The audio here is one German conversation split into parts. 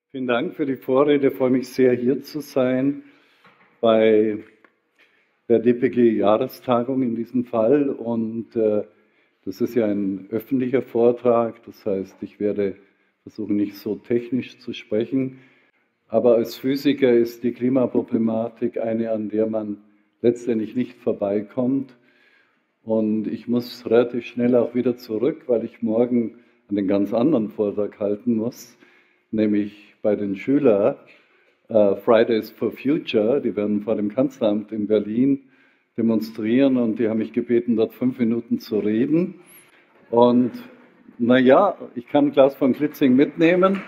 Vielen Dank für die Vorrede. Ich freue mich sehr, hier zu sein bei der DPG-Jahrestagung in diesem Fall. Und das ist ja ein öffentlicher Vortrag. Das heißt, ich werde versuchen, nicht so technisch zu sprechen. Aber als Physiker ist die Klimaproblematik eine, an der man letztendlich nicht vorbeikommt. Und ich muss relativ schnell auch wieder zurück, weil ich morgen einen ganz anderen Vortrag halten muss, nämlich bei den Schülern Fridays for Future. Die werden vor dem Kanzleramt in Berlin demonstrieren und die haben mich gebeten, dort 5 Minuten zu reden. Und naja, ich kann ein Glas von Klitzing mitnehmen.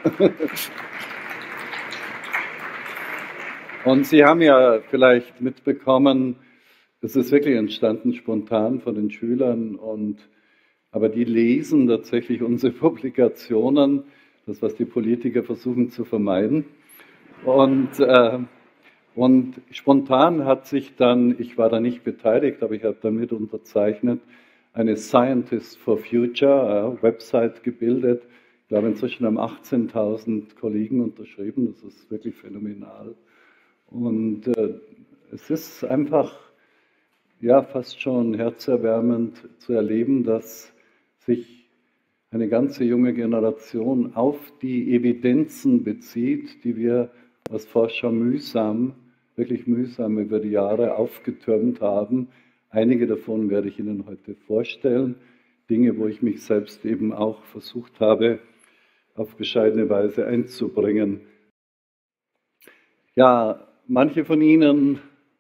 Und Sie haben ja vielleicht mitbekommen, es ist wirklich entstanden spontan von den Schülern, aber die lesen tatsächlich unsere Publikationen, das, was die Politiker versuchen zu vermeiden. Und spontan hat sich dann, ich war da nicht beteiligt, aber ich habe damit unterzeichnet, eine Scientists for Future Website gebildet. Ich glaube, inzwischen haben 18.000 Kollegen unterschrieben, das ist wirklich phänomenal. Und es ist einfach ja fast schon herzerwärmend zu erleben, dass sich eine ganze junge Generation auf die Evidenzen bezieht, die wir als Forscher mühsam, wirklich mühsam über die Jahre aufgetürmt haben. Einige davon werde ich Ihnen heute vorstellen. Dinge, wo ich mich selbst eben auch versucht habe, auf bescheidene Weise einzubringen. Ja, manche von Ihnen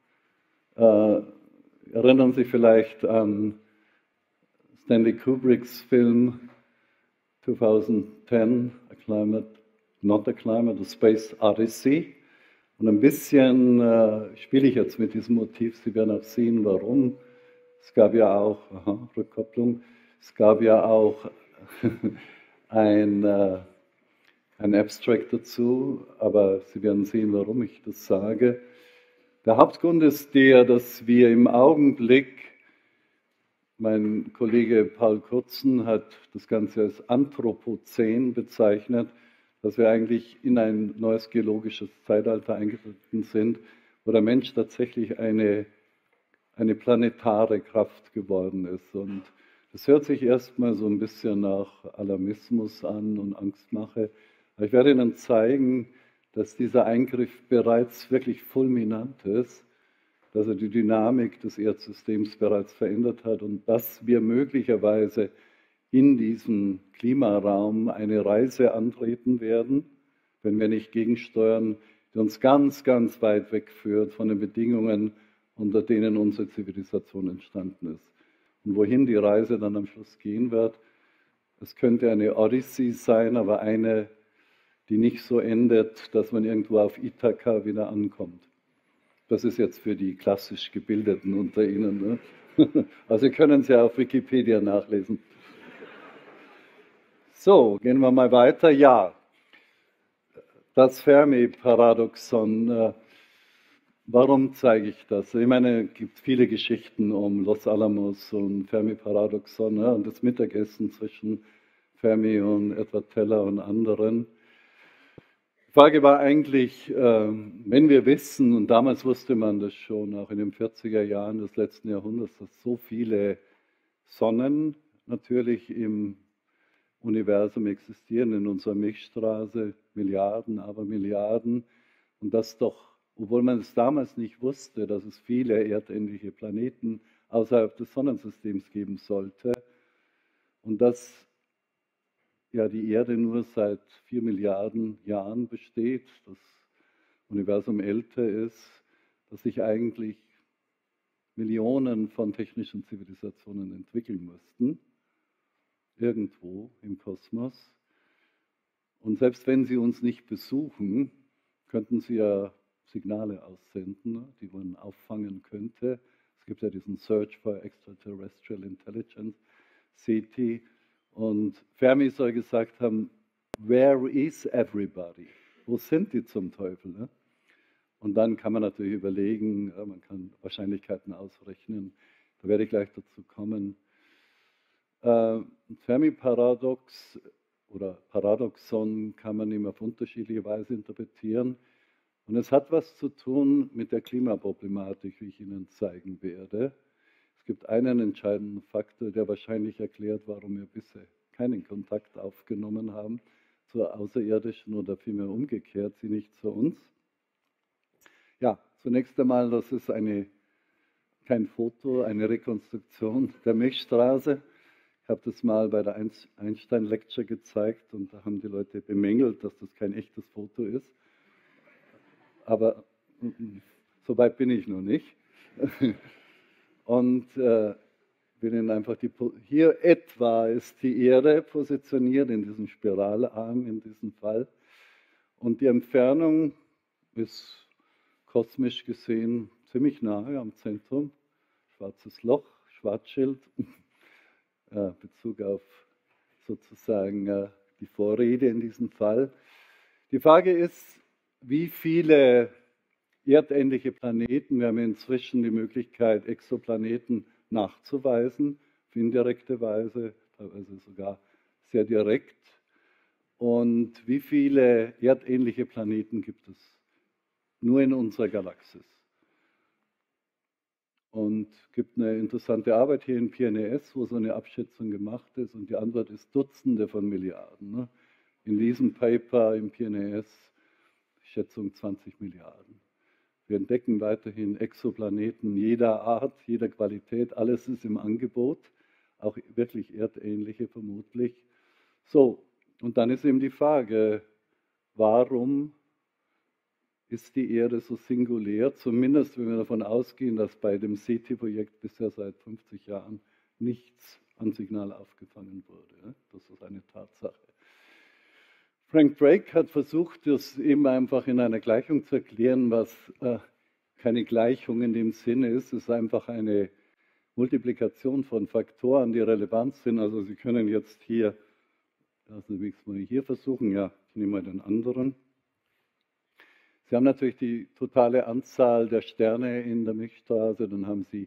erinnern sich vielleicht an Stanley Kubricks Film 2010, A Space Odyssey. Und ein bisschen spiele ich jetzt mit diesem Motiv. Sie werden auch sehen, warum. Es gab ja auch, Rückkopplung, es gab ja auch ein Abstract dazu, aber Sie werden sehen, warum ich das sage. Der Hauptgrund ist der, dass wir im Augenblick, mein Kollege Paul Kurzen hat das Ganze als Anthropozän bezeichnet, dass wir eigentlich in ein neues geologisches Zeitalter eingetreten sind, wo der Mensch tatsächlich eine planetare Kraft geworden ist. Und das hört sich erstmal so ein bisschen nach Alarmismus an und Angstmache. Aber ich werde Ihnen zeigen, dass dieser Eingriff bereits wirklich fulminant ist, dass er die Dynamik des Erdsystems bereits verändert hat und dass wir möglicherweise in diesem Klimaraum eine Reise antreten werden, wenn wir nicht gegensteuern, die uns ganz, ganz weit wegführt von den Bedingungen, unter denen unsere Zivilisation entstanden ist. Und wohin die Reise dann am Schluss gehen wird, es könnte eine Odyssee sein, aber eine, die nicht so endet, dass man irgendwo auf Ithaka wieder ankommt. Das ist jetzt für die klassisch Gebildeten unter Ihnen. Ne? Also Sie können es ja auf Wikipedia nachlesen. So, gehen wir mal weiter. Ja, das Fermi-Paradoxon. Warum zeige ich das? Ich meine, es gibt viele Geschichten um Los Alamos und Fermi-Paradoxon, ne? Und das Mittagessen zwischen Fermi und Edward Teller und anderen. Die Frage war eigentlich, wenn wir wissen, und damals wusste man das schon, auch in den 40er Jahren des letzten Jahrhunderts, dass so viele Sonnen natürlich im Universum existieren, in unserer Milchstraße, Milliarden, aber Milliarden, und dass doch, obwohl man es damals nicht wusste, dass es viele erdähnliche Planeten außerhalb des Sonnensystems geben sollte und dass ja die Erde nur seit 4 Milliarden Jahren besteht, das Universum älter ist, dass sich eigentlich Millionen von technischen Zivilisationen entwickeln mussten, irgendwo im Kosmos. Und selbst wenn sie uns nicht besuchen, könnten sie ja Signale aussenden, die man auffangen könnte. Es gibt ja diesen Search for Extraterrestrial Intelligence, SETI. Und Fermi soll gesagt haben, where is everybody? Wo sind die zum Teufel? Ne? Und dann kann man natürlich überlegen, man kann Wahrscheinlichkeiten ausrechnen. Da werde ich gleich dazu kommen. Fermi-Paradox oder Paradoxon kann man eben auf unterschiedliche Weise interpretieren. Und es hat was zu tun mit der Klimaproblematik, wie ich Ihnen zeigen werde. Es gibt einen entscheidenden Faktor, der wahrscheinlich erklärt, warum wir bisher keinen Kontakt aufgenommen haben zur Außerirdischen oder vielmehr umgekehrt, sie nicht zu uns. Ja, zunächst einmal, das ist kein Foto, eine Rekonstruktion der Milchstraße. Ich habe das mal bei der Einstein-Lecture gezeigt und da haben die Leute bemängelt, dass das kein echtes Foto ist. Aber so weit bin ich noch nicht. Und will Ihnen einfach hier etwa ist die Erde positioniert in diesem Spiralarm in diesem Fall. Und die Entfernung ist kosmisch gesehen ziemlich nahe am Zentrum. Schwarzes Loch, Schwarzschild, Bezug auf sozusagen die Vorrede in diesem Fall. Die Frage ist, wie viele erdähnliche Planeten, wir haben inzwischen die Möglichkeit, Exoplaneten nachzuweisen, auf indirekte Weise, teilweise sogar sehr direkt. Und wie viele erdähnliche Planeten gibt es nur in unserer Galaxis? Und es gibt eine interessante Arbeit hier in PNAS, wo so eine Abschätzung gemacht ist und die Antwort ist Dutzende von Milliarden. Ne? In diesem Paper im PNAS Schätzung 20 Milliarden. Wir entdecken weiterhin Exoplaneten jeder Art, jeder Qualität, alles ist im Angebot, auch wirklich erdähnliche vermutlich. So, und dann ist eben die Frage, warum ist die Erde so singulär, zumindest wenn wir davon ausgehen, dass bei dem SETI-Projekt bisher seit 50 Jahren nichts an Signal aufgefangen wurde. Das ist eine Tatsache. Frank Drake hat versucht, das eben einfach in einer Gleichung zu erklären, was keine Gleichung in dem Sinne ist. Es ist einfach eine Multiplikation von Faktoren, die relevant sind. Also Sie können jetzt hier, lassen Sie mich mal hier versuchen, ja, ich nehme mal den anderen. Sie haben natürlich die totale Anzahl der Sterne in der Milchstraße, dann haben Sie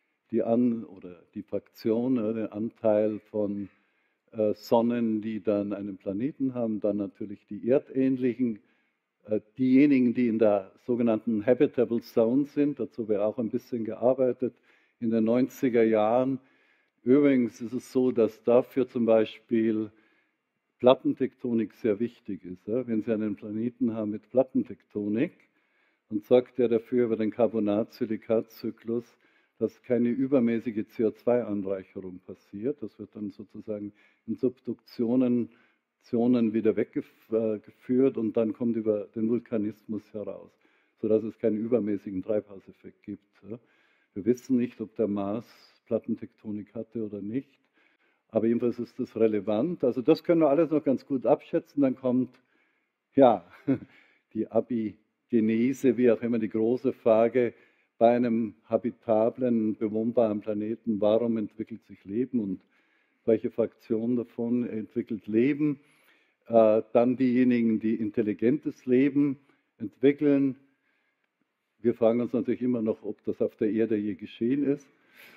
die Fraktion, den Anteil von Sonnen, die dann einen Planeten haben, dann natürlich die erdähnlichen, diejenigen, die in der sogenannten Habitable Zone sind, dazu wäre auch ein bisschen gearbeitet in den 90er Jahren. Übrigens ist es so, dass dafür zum Beispiel Plattentektonik sehr wichtig ist. Wenn Sie einen Planeten haben mit Plattentektonik, dann sorgt er dafür über den Carbonat-Silikat-Zyklus, dass keine übermäßige CO2-Anreicherung passiert. Das wird dann sozusagen in Subduktionen wieder weggeführt und dann kommt über den Vulkanismus heraus, sodass es keinen übermäßigen Treibhauseffekt gibt. Wir wissen nicht, ob der Mars Plattentektonik hatte oder nicht, aber jedenfalls ist das relevant. Also das können wir alles noch ganz gut abschätzen. Dann kommt ja die Abigenese, wie auch immer, die große Frage, bei einem habitablen, bewohnbaren Planeten, warum entwickelt sich Leben und welche Fraktion davon entwickelt Leben? Dann diejenigen, die intelligentes Leben entwickeln. Wir fragen uns natürlich immer noch, ob das auf der Erde je geschehen ist.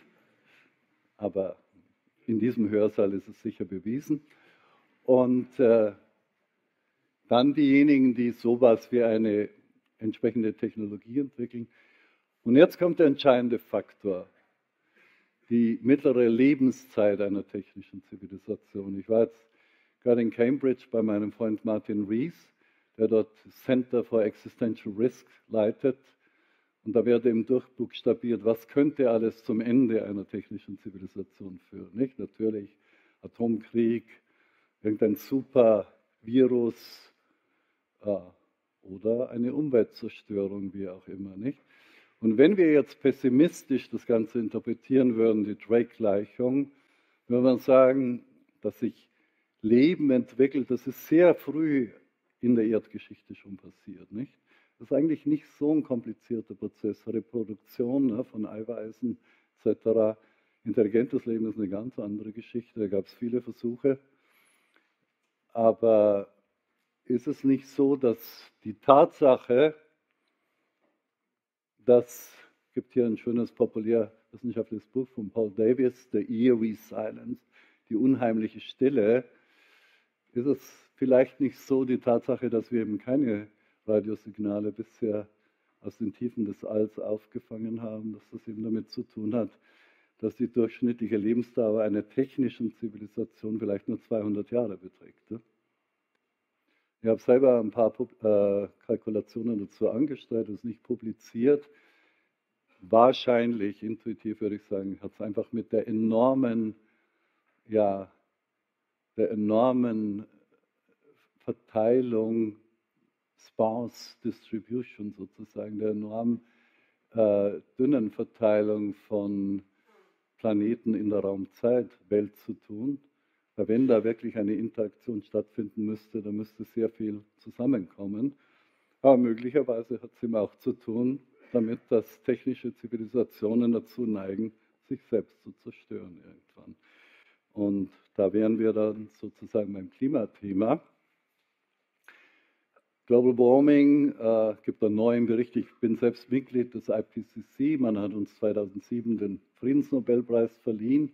Aber in diesem Hörsaal ist es sicher bewiesen. Und dann diejenigen, die sowas wie eine entsprechende Technologie entwickeln. Und jetzt kommt der entscheidende Faktor, die mittlere Lebenszeit einer technischen Zivilisation. Ich war jetzt gerade in Cambridge bei meinem Freund Martin Rees, der dort Center for Existential Risk leitet. Und da wird eben durchbuchstabiert, was könnte alles zum Ende einer technischen Zivilisation führen. Nicht? Natürlich Atomkrieg, irgendein Supervirus oder eine Umweltzerstörung, wie auch immer. Nicht? Und wenn wir jetzt pessimistisch das Ganze interpretieren würden, die Drake-Gleichung, würde man sagen, dass sich Leben entwickelt, das ist sehr früh in der Erdgeschichte schon passiert. Nicht? Das ist eigentlich nicht so ein komplizierter Prozess. Reproduktion von Eiweißen etc. Intelligentes Leben ist eine ganz andere Geschichte, da gab es viele Versuche. Aber ist es nicht so, dass die Tatsache, es gibt hier ein schönes populärwissenschaftliches Buch von Paul Davies, The Eerie Silence, die unheimliche Stille, ist es vielleicht nicht so die Tatsache, dass wir eben keine Radiosignale bisher aus den Tiefen des Alls aufgefangen haben, dass das eben damit zu tun hat, dass die durchschnittliche Lebensdauer einer technischen Zivilisation vielleicht nur 200 Jahre beträgt. Ne? Ich habe selber ein paar Kalkulationen dazu angestellt, das ist nicht publiziert. Wahrscheinlich, intuitiv würde ich sagen, hat es einfach mit der enormen Verteilung, Sparse Distribution sozusagen, der enorm dünnen Verteilung von Planeten in der Raumzeitwelt zu tun. Weil wenn da wirklich eine Interaktion stattfinden müsste, dann müsste sehr viel zusammenkommen. Aber möglicherweise hat es eben auch zu tun, damit dass technische Zivilisationen dazu neigen, sich selbst zu zerstören irgendwann. Und da wären wir dann sozusagen beim Klimathema. Global Warming, gibt einen neuen Bericht. Ich bin selbst Mitglied des IPCC. Man hat uns 2007 den Friedensnobelpreis verliehen.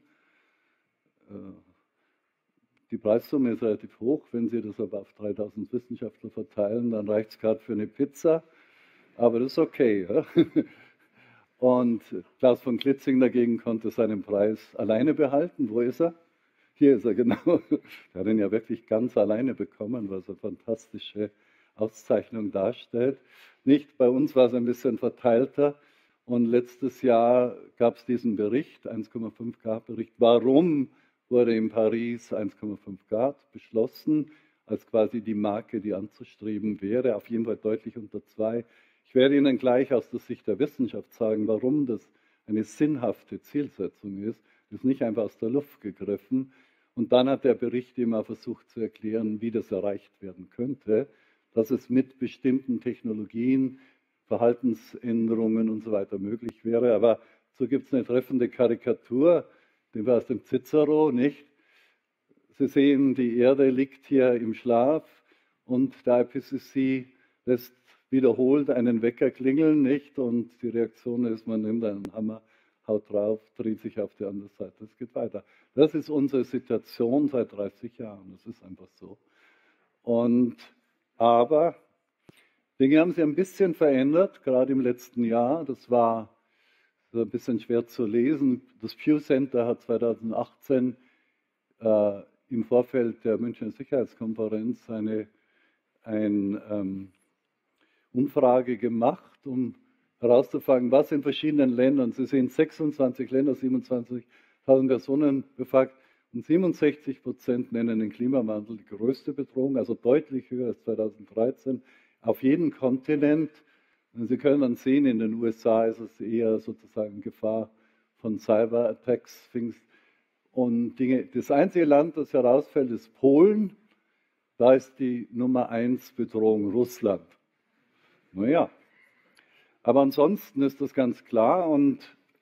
Die Preissumme ist relativ hoch. Wenn Sie das aber auf 3000 Wissenschaftler verteilen, dann reicht es gerade für eine Pizza. Aber das ist okay. Ja? Und Klaus von Klitzing dagegen konnte seinen Preis alleine behalten. Wo ist er? Hier ist er, genau. Er hat ihn ja wirklich ganz alleine bekommen, was eine fantastische Auszeichnung darstellt. Nicht, bei uns war es ein bisschen verteilter. Und letztes Jahr gab es diesen Bericht, 1,5 Grad Bericht. Warum wurde in Paris 1,5 Grad beschlossen, als quasi die Marke, die anzustreben wäre, auf jeden Fall deutlich unter 2. Ich werde Ihnen gleich aus der Sicht der Wissenschaft sagen, warum das eine sinnhafte Zielsetzung ist. Das ist nicht einfach aus der Luft gegriffen. Und dann hat der Bericht immer versucht zu erklären, wie das erreicht werden könnte, dass es mit bestimmten Technologien, Verhaltensänderungen und so weiter möglich wäre. Aber so gibt es eine treffende Karikatur, die war aus dem Cicero, nicht? Sie sehen, die Erde liegt hier im Schlaf und der IPCC lässt wiederholt einen Wecker klingeln, nicht? Und die Reaktion ist, man nimmt einen Hammer, haut drauf, dreht sich auf die andere Seite, es geht weiter. Das ist unsere Situation seit 30 Jahren, das ist einfach so. Aber Dinge haben sich ein bisschen verändert, gerade im letzten Jahr. Das war so ein bisschen schwer zu lesen. Das Pew Center hat 2018 im Vorfeld der Münchner Sicherheitskonferenz eine Umfrage gemacht, um herauszufinden, was in verschiedenen Ländern, Sie sehen 26 Länder, 27.000 Personen befragt, und 67% nennen den Klimawandel die größte Bedrohung, also deutlich höher als 2013, auf jedem Kontinent. Und Sie können dann sehen, in den USA ist es eher sozusagen Gefahr von Cyberattacks und Dinge. Das einzige Land, das herausfällt, ist Polen. Da ist die Nummer 1 Bedrohung Russland. Naja, aber ansonsten ist das ganz klar. Und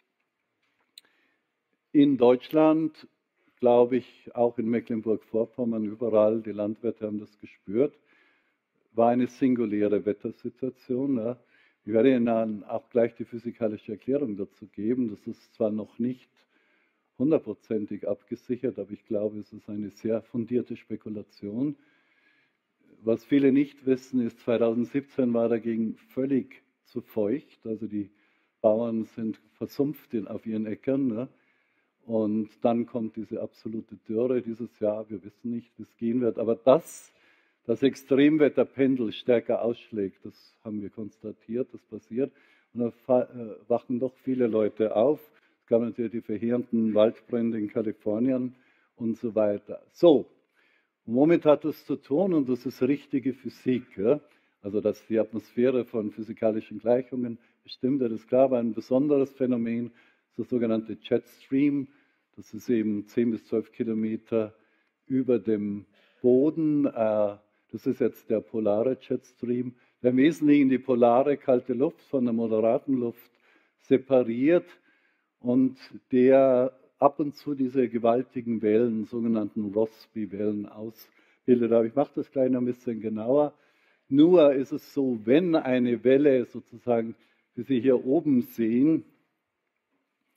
in Deutschland, glaube ich, auch in Mecklenburg-Vorpommern, überall, die Landwirte haben das gespürt, war eine singuläre Wettersituation. Ja. Ich werde Ihnen auch gleich die physikalische Erklärung dazu geben. Das ist zwar noch nicht hundertprozentig abgesichert, aber ich glaube, es ist eine sehr fundierte Spekulation. Was viele nicht wissen, ist, 2017 war dagegen völlig zu feucht. Also die Bauern sind versumpft auf ihren Äckern. Ne? Und dann kommt diese absolute Dürre dieses Jahr. Wir wissen nicht, wie es gehen wird. Aber das Extremwetterpendel stärker ausschlägt, das haben wir konstatiert, das passiert. Und da wachen doch viele Leute auf. Es gab natürlich die verheerenden Waldbrände in Kalifornien und so weiter. So, womit hat das zu tun? Und das ist richtige Physik. Ja? Also, dass die Atmosphäre von physikalischen Gleichungen bestimmt wird, ist klar. Aber ein besonderes Phänomen ist das sogenannte Jetstream. Das ist eben 10 bis 12 Kilometer über dem Boden. Das ist jetzt der polare Jetstream, der im Wesentlichen die polare kalte Luft von der moderaten Luft separiert und der ab und zu diese gewaltigen Wellen, sogenannten Rossby-Wellen, ausbildet. Aber ich mache das gleich noch ein bisschen genauer. Nur ist es so, wenn eine Welle sozusagen, wie Sie hier oben sehen,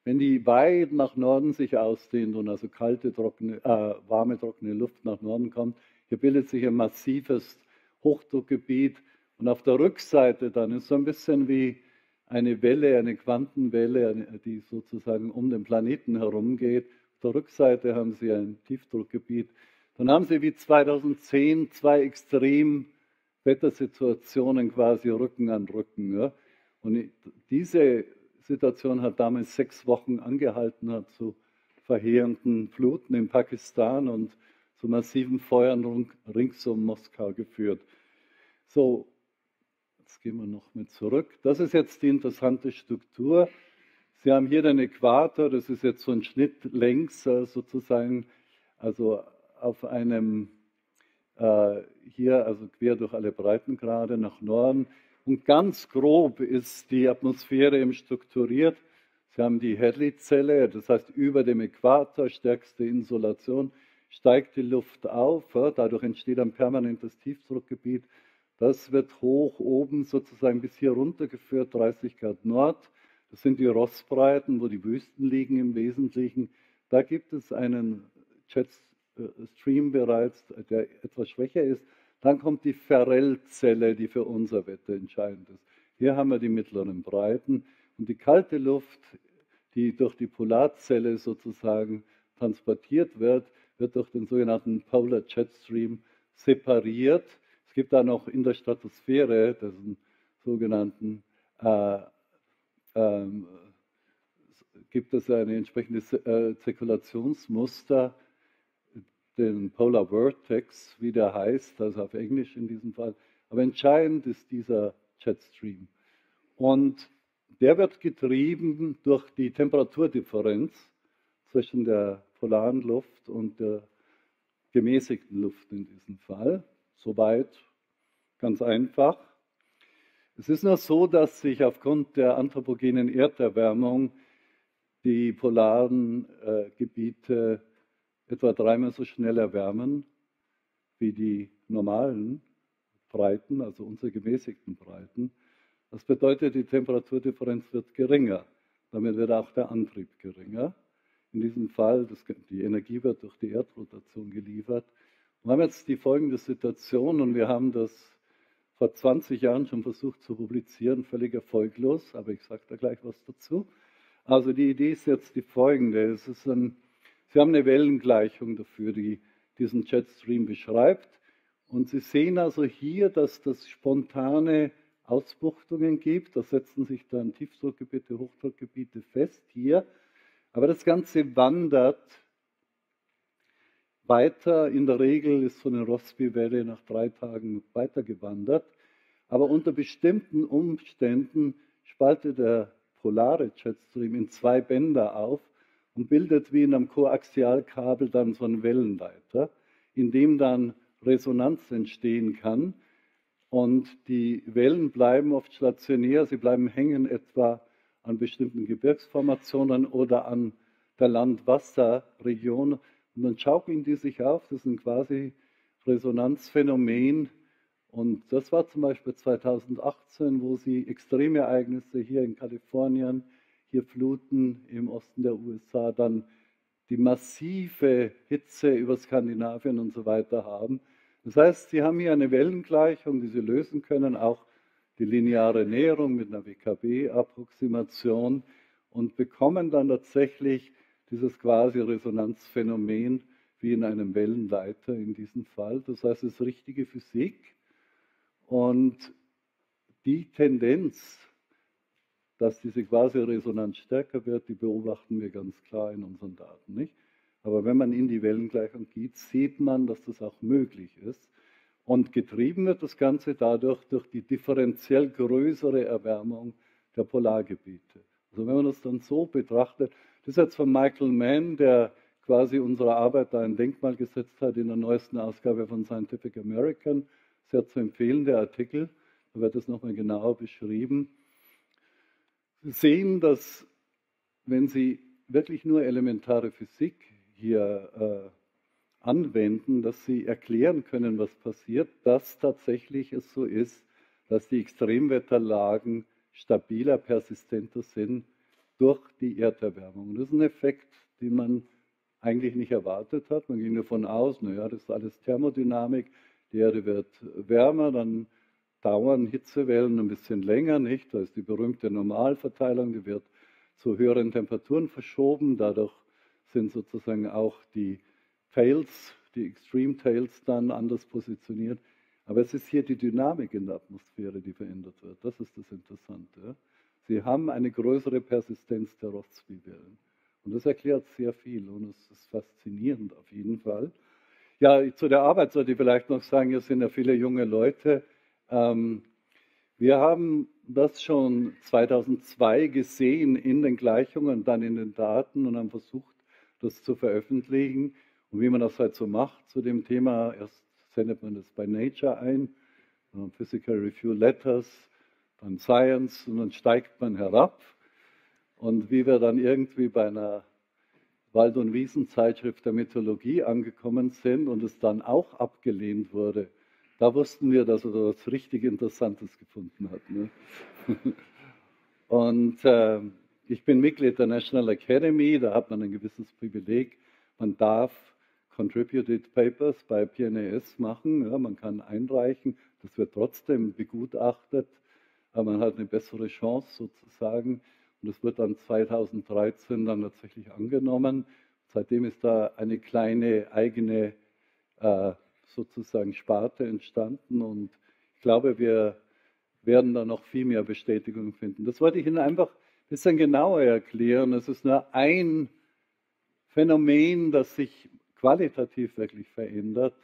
wenn die weit nach Norden sich ausdehnt und also kalte, trockene, warme, trockene Luft nach Norden kommt, hier bildet sich ein massives Hochdruckgebiet und auf der Rückseite dann ist so ein bisschen wie eine Welle, eine Quantenwelle, die sozusagen um den Planeten herumgeht. Auf der Rückseite haben Sie ein Tiefdruckgebiet. Dann haben Sie wie 2010 zwei Extremwettersituationen quasi Rücken an Rücken. Ja? Und diese Situation hat damals 6 Wochen angehalten, hat zu verheerenden Fluten in Pakistan und zu massiven Feuern rings um Moskau geführt. So, jetzt gehen wir noch mit zurück. Das ist jetzt die interessante Struktur. Sie haben hier den Äquator, das ist jetzt so ein Schnitt längs sozusagen, also auf einem, hier also quer durch alle Breitengrade nach Norden. Und ganz grob ist die Atmosphäre eben strukturiert. Sie haben die Hadley-Zelle, das heißt über dem Äquator, stärkste Insolation, steigt die Luft auf, dadurch entsteht ein permanentes Tiefdruckgebiet. Das wird hoch oben sozusagen bis hier runtergeführt, 30 Grad Nord. Das sind die Rossbreiten, wo die Wüsten liegen im Wesentlichen. Da gibt es einen Jetstream bereits, der etwas schwächer ist. Dann kommt die Ferrel-Zelle, die für unser Wetter entscheidend ist. Hier haben wir die mittleren Breiten. Und die kalte Luft, die durch die Polarzelle sozusagen transportiert wird, wird durch den sogenannten Polar Jetstream separiert. Es gibt da noch in der Stratosphäre diesen sogenannten, gibt es ein entsprechendes Zirkulationsmuster, den Polar Vortex, wie der heißt, also auf Englisch in diesem Fall. Aber entscheidend ist dieser Jetstream. Und der wird getrieben durch die Temperaturdifferenz zwischen der polaren Luft und der gemäßigten Luft in diesem Fall. Soweit ganz einfach. Es ist nur so, dass sich aufgrund der anthropogenen Erderwärmung die polaren Gebiete etwa 3-mal so schnell erwärmen wie die normalen Breiten, also unsere gemäßigten Breiten. Das bedeutet, die Temperaturdifferenz wird geringer. Damit wird auch der Antrieb geringer. In diesem Fall, die Energie wird durch die Erdrotation geliefert. Wir haben jetzt die folgende Situation und wir haben das vor 20 Jahren schon versucht zu publizieren, völlig erfolglos, aber ich sage da gleich was dazu. Also die Idee ist jetzt die folgende. Sie haben eine Wellengleichung dafür, die diesen Jetstream beschreibt. Und Sie sehen also hier, dass das spontane Ausbuchtungen gibt. Da setzen sich dann Tiefdruckgebiete, Hochdruckgebiete fest hier. Aber das Ganze wandert weiter. In der Regel ist so eine Rossby-Welle nach 3 Tagen weitergewandert. Aber unter bestimmten Umständen spaltet der polare Jetstream in 2 Bänder auf und bildet wie in einem Koaxialkabel dann so einen Wellenleiter, in dem dann Resonanz entstehen kann. Und die Wellen bleiben oft stationär, sie bleiben hängen etwa an bestimmten Gebirgsformationen oder an der Land-Wasser-Region. Und dann schaukeln die sich auf, das ist ein quasi Resonanzphänomen. Und das war zum Beispiel 2018, wo sie Extremereignisse hier in Kalifornien, hier Fluten im Osten der USA, dann die massive Hitze über Skandinavien und so weiter haben. Das heißt, Sie haben hier eine Wellengleichung, die Sie lösen können, auch die lineare Näherung mit einer WKB-Approximation und bekommen dann tatsächlich dieses quasi Resonanzphänomen wie in einem Wellenleiter in diesem Fall. Das heißt, es ist richtige Physik und die Tendenz, dass diese Quasi-Resonanz stärker wird, die beobachten wir ganz klar in unseren Daten, nicht? Aber wenn man in die Wellengleichung geht, sieht man, dass das auch möglich ist. Und getrieben wird das Ganze dadurch durch die differenziell größere Erwärmung der Polargebiete. Also wenn man das dann so betrachtet, das ist jetzt von Michael Mann, der quasi unserer Arbeit da ein Denkmal gesetzt hat in der neuesten Ausgabe von Scientific American. Sehr zu empfehlen, der Artikel, da wird das nochmal genauer beschrieben. Sie sehen, dass wenn Sie wirklich nur elementare Physik hier anwenden, dass Sie erklären können, was passiert, dass tatsächlich es so ist, dass die Extremwetterlagen stabiler, persistenter sind durch die Erderwärmung. Das ist ein Effekt, den man eigentlich nicht erwartet hat. Man ging davon aus, naja, das ist alles Thermodynamik, die Erde wird wärmer, dann dauern Hitzewellen ein bisschen länger, nicht? Da ist die berühmte Normalverteilung, die wird zu höheren Temperaturen verschoben. Dadurch sind sozusagen auch die Tails, die Extreme Tails dann anders positioniert. Aber es ist hier die Dynamik in der Atmosphäre, die verändert wird. Das ist das Interessante. Sie haben eine größere Persistenz der Rossby-Wellen. Und das erklärt sehr viel und es ist faszinierend auf jeden Fall. Ja, zu der Arbeit sollte ich vielleicht noch sagen, hier sind ja viele junge Leute. Wir haben das schon 2002 gesehen in den Gleichungen, dann in den Daten und haben versucht, das zu veröffentlichen. Und wie man das halt so macht zu dem Thema, erst sendet man das bei Nature ein, dann Physical Review Letters, dann Science und dann steigt man herab. Und wie wir dann irgendwie bei einer Wald- und Wiesenzeitschrift der Meteorologie angekommen sind und es dann auch abgelehnt wurde, da wussten wir, dass er da was richtig Interessantes gefunden hat. Ne? Und ich bin Mitglied der National Academy, da hat man ein gewisses Privileg. Man darf Contributed Papers bei PNAS machen, ja, man kann einreichen, das wird trotzdem begutachtet, aber man hat eine bessere Chance sozusagen. Und das wird dann 2013 dann tatsächlich angenommen. Seitdem ist da eine kleine eigene sozusagen Sparte entstanden und ich glaube, wir werden da noch viel mehr Bestätigung finden. Das wollte ich Ihnen einfach ein bisschen genauer erklären. Es ist nur ein Phänomen, das sich qualitativ wirklich verändert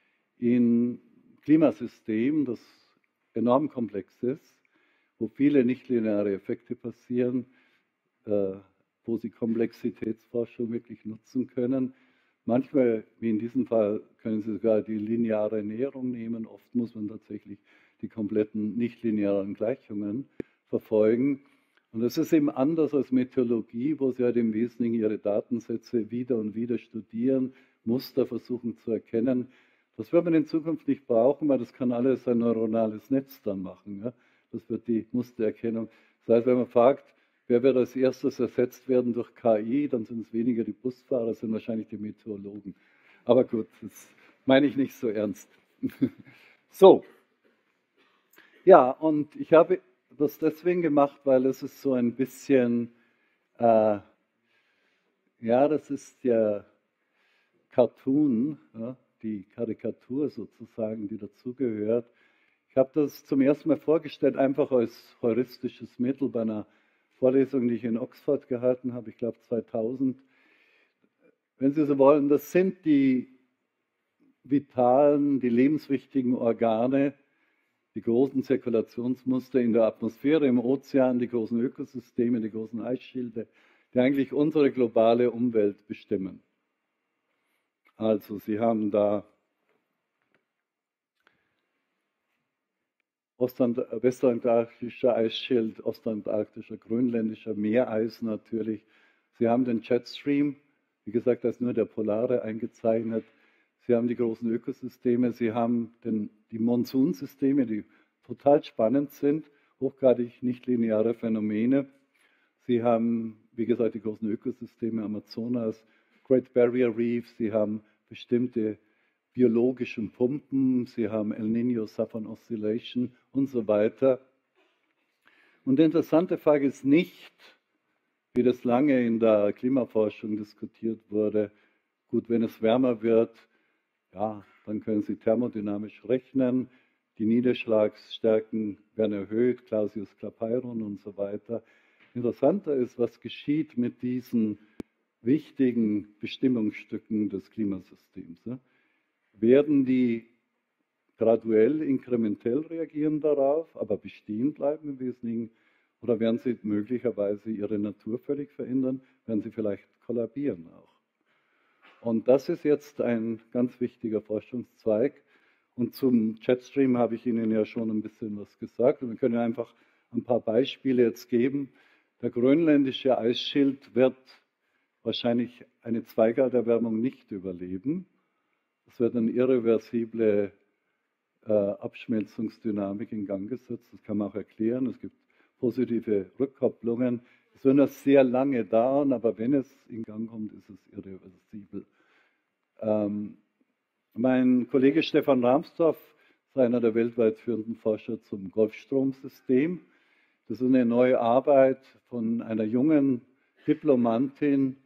im Klimasystem, das enorm komplex ist, wo viele nichtlineare Effekte passieren, wo Sie Komplexitätsforschung wirklich nutzen können. Manchmal, wie in diesem Fall, können Sie sogar die lineare Näherung nehmen. Oft muss man tatsächlich die kompletten nichtlinearen Gleichungen verfolgen. Und das ist eben anders als Meteorologie, wo Sie halt im Wesentlichen Ihre Datensätze wieder und wieder studieren, Muster versuchen zu erkennen. Das wird man in Zukunft nicht brauchen, weil das kann alles ein neuronales Netz dann machen. Ja? Das wird die Mustererkennung. Das heißt, wenn man fragt, wer wird als erstes ersetzt werden durch KI, dann sind es weniger die Busfahrer, sind wahrscheinlich die Meteorologen. Aber gut, das meine ich nicht so ernst. So, ja, und ich habe das deswegen gemacht, weil es ist so ein bisschen, ja, das ist der Cartoon, ja, die Karikatur sozusagen, die dazugehört. Ich habe das zum ersten Mal vorgestellt, einfach als heuristisches Mittel bei einer Vorlesung, die ich in Oxford gehalten habe, ich glaube 2000. Wenn Sie so wollen, das sind die vitalen, die lebenswichtigen Organe, die großen Zirkulationsmuster in der Atmosphäre, im Ozean, die großen Ökosysteme, die großen Eisschilde, die eigentlich unsere globale Umwelt bestimmen. Also Sie haben da westantarktischer Eisschild, ostantarktischer, grönländischer Meereis natürlich. Sie haben den Jetstream, wie gesagt, da ist nur der Polare eingezeichnet. Sie haben die großen Ökosysteme, Sie haben die Monsunsysteme, die total spannend sind, hochgradig nichtlineare Phänomene. Sie haben, wie gesagt, die großen Ökosysteme, Amazonas, Great Barrier Reef, Sie haben bestimmte biologischen Pumpen, Sie haben El Niño, Southern Oscillation und so weiter. Und die interessante Frage ist nicht, wie das lange in der Klimaforschung diskutiert wurde, gut, wenn es wärmer wird, ja, dann können Sie thermodynamisch rechnen, die Niederschlagsstärken werden erhöht, Clausius-Clapeyron und so weiter. Interessanter ist, was geschieht mit diesen wichtigen Bestimmungsstücken des Klimasystems. Werden die graduell, inkrementell reagieren darauf, aber bestehen bleiben im Wesentlichen? Oder werden sie möglicherweise ihre Natur völlig verändern? Werden sie vielleicht kollabieren auch? Und das ist jetzt ein ganz wichtiger Forschungszweig. Und zum Jetstream habe ich Ihnen ja schon ein bisschen was gesagt. Und wir können einfach ein paar Beispiele jetzt geben. Der grönländische Eisschild wird wahrscheinlich eine 2-Grad-Erwärmung nicht überleben. Es wird eine irreversible Abschmelzungsdynamik in Gang gesetzt. Das kann man auch erklären. Es gibt positive Rückkopplungen. Es wird noch sehr lange dauern, aber wenn es in Gang kommt, ist es irreversibel. Mein Kollege Stefan Rahmstorf ist einer der weltweit führenden Forscher zum Golfstromsystem. Das ist eine neue Arbeit von einer jungen Diplomantin,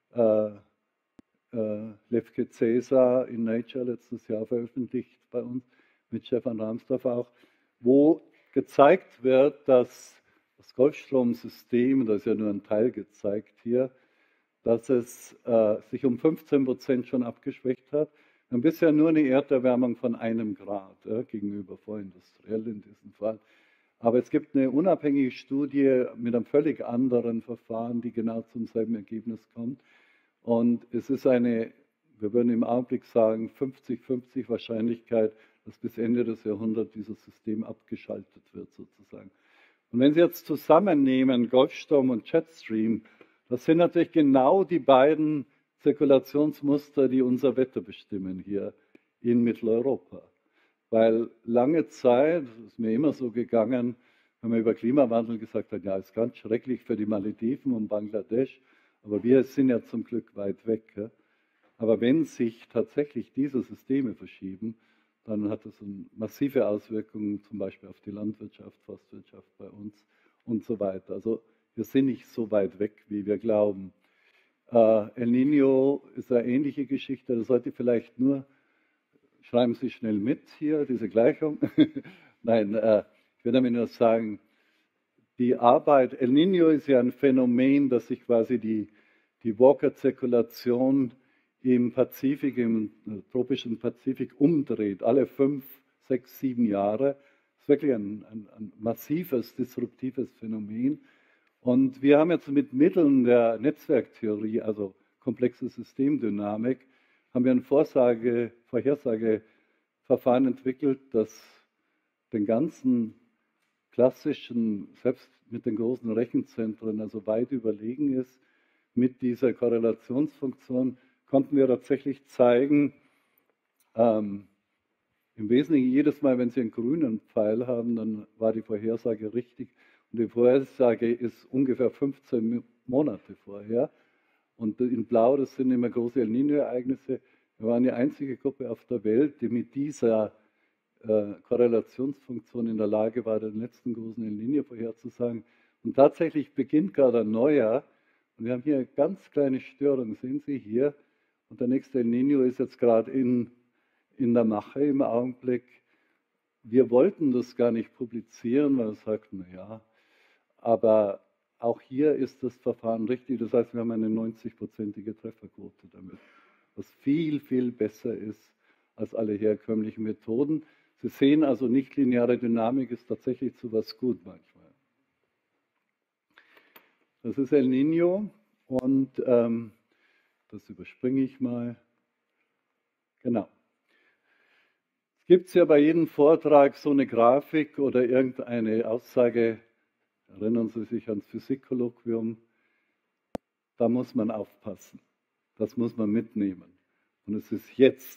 Levke Cäsar in Nature letztes Jahr veröffentlicht bei uns, mit Stefan Rahmstorf auch, wo gezeigt wird, dass das Golfstromsystem, da ist ja nur ein Teil gezeigt hier, dass es sich um 15% schon abgeschwächt hat. Wir haben bisher nur eine Erderwärmung von 1 Grad gegenüber vorindustriell in diesem Fall. Aber es gibt eine unabhängige Studie mit einem völlig anderen Verfahren, die genau zum selben Ergebnis kommt. Und es ist eine, wir würden im Augenblick sagen, 50-50 Wahrscheinlichkeit, dass bis Ende des Jahrhunderts dieses System abgeschaltet wird sozusagen. Und wenn Sie jetzt zusammennehmen, Golfstrom und Jetstream, das sind natürlich genau die beiden Zirkulationsmuster, die unser Wetter bestimmen hier in Mitteleuropa. Weil lange Zeit, das ist mir immer so gegangen, wenn man über Klimawandel gesagt hat, ja, ist ganz schrecklich für die Malediven und Bangladesch, aber wir sind ja zum Glück weit weg. Ja? Aber wenn sich tatsächlich diese Systeme verschieben, dann hat das massive Auswirkungen zum Beispiel auf die Landwirtschaft, Forstwirtschaft bei uns und so weiter. Also wir sind nicht so weit weg, wie wir glauben. El Niño ist eine ähnliche Geschichte, das sollte vielleicht nur, schreiben Sie schnell mit hier, diese Gleichung. Nein, ich will damit nur sagen, die Arbeit, El Niño ist ja ein Phänomen, dass sich quasi die Walker-Zirkulation im Pazifik, im tropischen Pazifik umdreht, alle 5, 6, 7 Jahre. Das ist wirklich ein massives, disruptives Phänomen. Und wir haben jetzt mit Mitteln der Netzwerktheorie, also komplexe Systemdynamik, haben wir ein Vorhersageverfahren entwickelt, das den ganzen klassischen, selbst mit den großen Rechenzentren, also weit überlegen ist. Mit dieser Korrelationsfunktion konnten wir tatsächlich zeigen, im Wesentlichen jedes Mal, wenn Sie einen grünen Pfeil haben, dann war die Vorhersage richtig. Und die Vorhersage ist ungefähr 15 Monate vorher. Und in Blau, das sind immer große El Niño-Ereignisse. Wir waren die einzige Gruppe auf der Welt, die mit dieser Korrelationsfunktion in der Lage war, den letzten großen El Niño vorherzusagen. Und tatsächlich beginnt gerade ein neuer. Und wir haben hier eine ganz kleine Störung, sehen Sie hier. Und der nächste El Niño ist jetzt gerade in der Mache im Augenblick. Wir wollten das gar nicht publizieren, weil wir sagten, naja, aber auch hier ist das Verfahren richtig. Das heißt, wir haben eine 90-prozentige Trefferquote damit, was viel, viel besser ist als alle herkömmlichen Methoden. Sie sehen also, nichtlineare Dynamik ist tatsächlich zu was gut manchmal. Das ist El Niño und das überspringe ich mal. Genau. Es gibt ja bei jedem Vortrag so eine Grafik oder irgendeine Aussage, erinnern Sie sich ans Physikkolloquium, da muss man aufpassen, das muss man mitnehmen. Und es ist jetzt.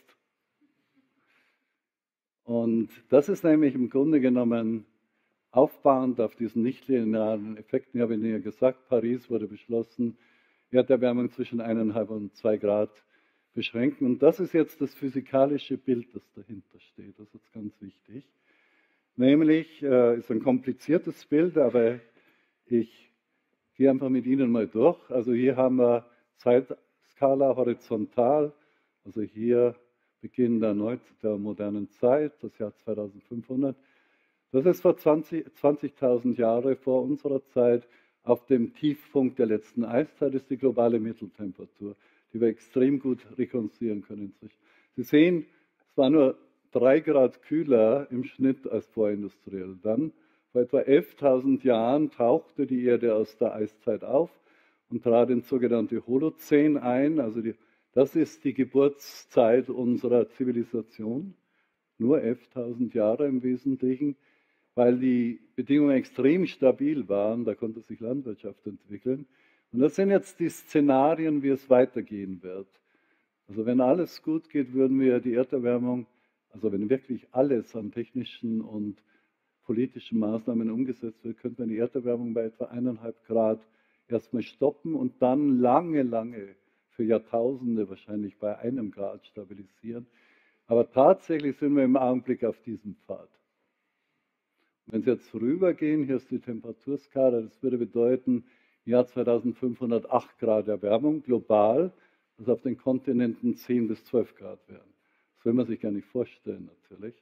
Und das ist nämlich im Grunde genommen aufbauend auf diesen nichtlinearen Effekten. Ich habe Ihnen ja gesagt, Paris wurde beschlossen, Erderwärmung zwischen 1,5 und 2 Grad beschränken. Und das ist jetzt das physikalische Bild, das dahinter steht. Das ist ganz wichtig. Nämlich, ist ein kompliziertes Bild, aber ich gehe einfach mit Ihnen mal durch. Also hier haben wir Zeitskala horizontal, also hier Beginn der modernen Zeit, das Jahr 2500. Das ist vor 20.000 Jahre vor unserer Zeit. Auf dem Tiefpunkt der letzten Eiszeit ist die globale Mitteltemperatur, die wir extrem gut rekonstruieren können inzwischen. Sie sehen, es war nur 3 Grad kühler im Schnitt als vorindustriell. Dann, vor etwa 11.000 Jahren, tauchte die Erde aus der Eiszeit auf und trat ins sogenannte Holozän ein. Also das ist die Geburtszeit unserer Zivilisation. Nur 11.000 Jahre im Wesentlichen, weil die Bedingungen extrem stabil waren. Da konnte sich Landwirtschaft entwickeln. Und das sind jetzt die Szenarien, wie es weitergehen wird. Also wenn alles gut geht, würden wir die Erderwärmung, also wenn wirklich alles an technischen und politischen Maßnahmen umgesetzt wird, könnte man die Erderwärmung bei etwa 1,5 Grad erstmal stoppen und dann lange, lange, für Jahrtausende wahrscheinlich bei 1 Grad stabilisieren. Aber tatsächlich sind wir im Augenblick auf diesem Pfad. Wenn Sie jetzt rübergehen, hier ist die Temperaturskala, das würde bedeuten, im Jahr 2500 8 Grad Erwärmung global, dass auf den Kontinenten 10 bis 12 Grad wären. Das will man sich gar nicht vorstellen, natürlich.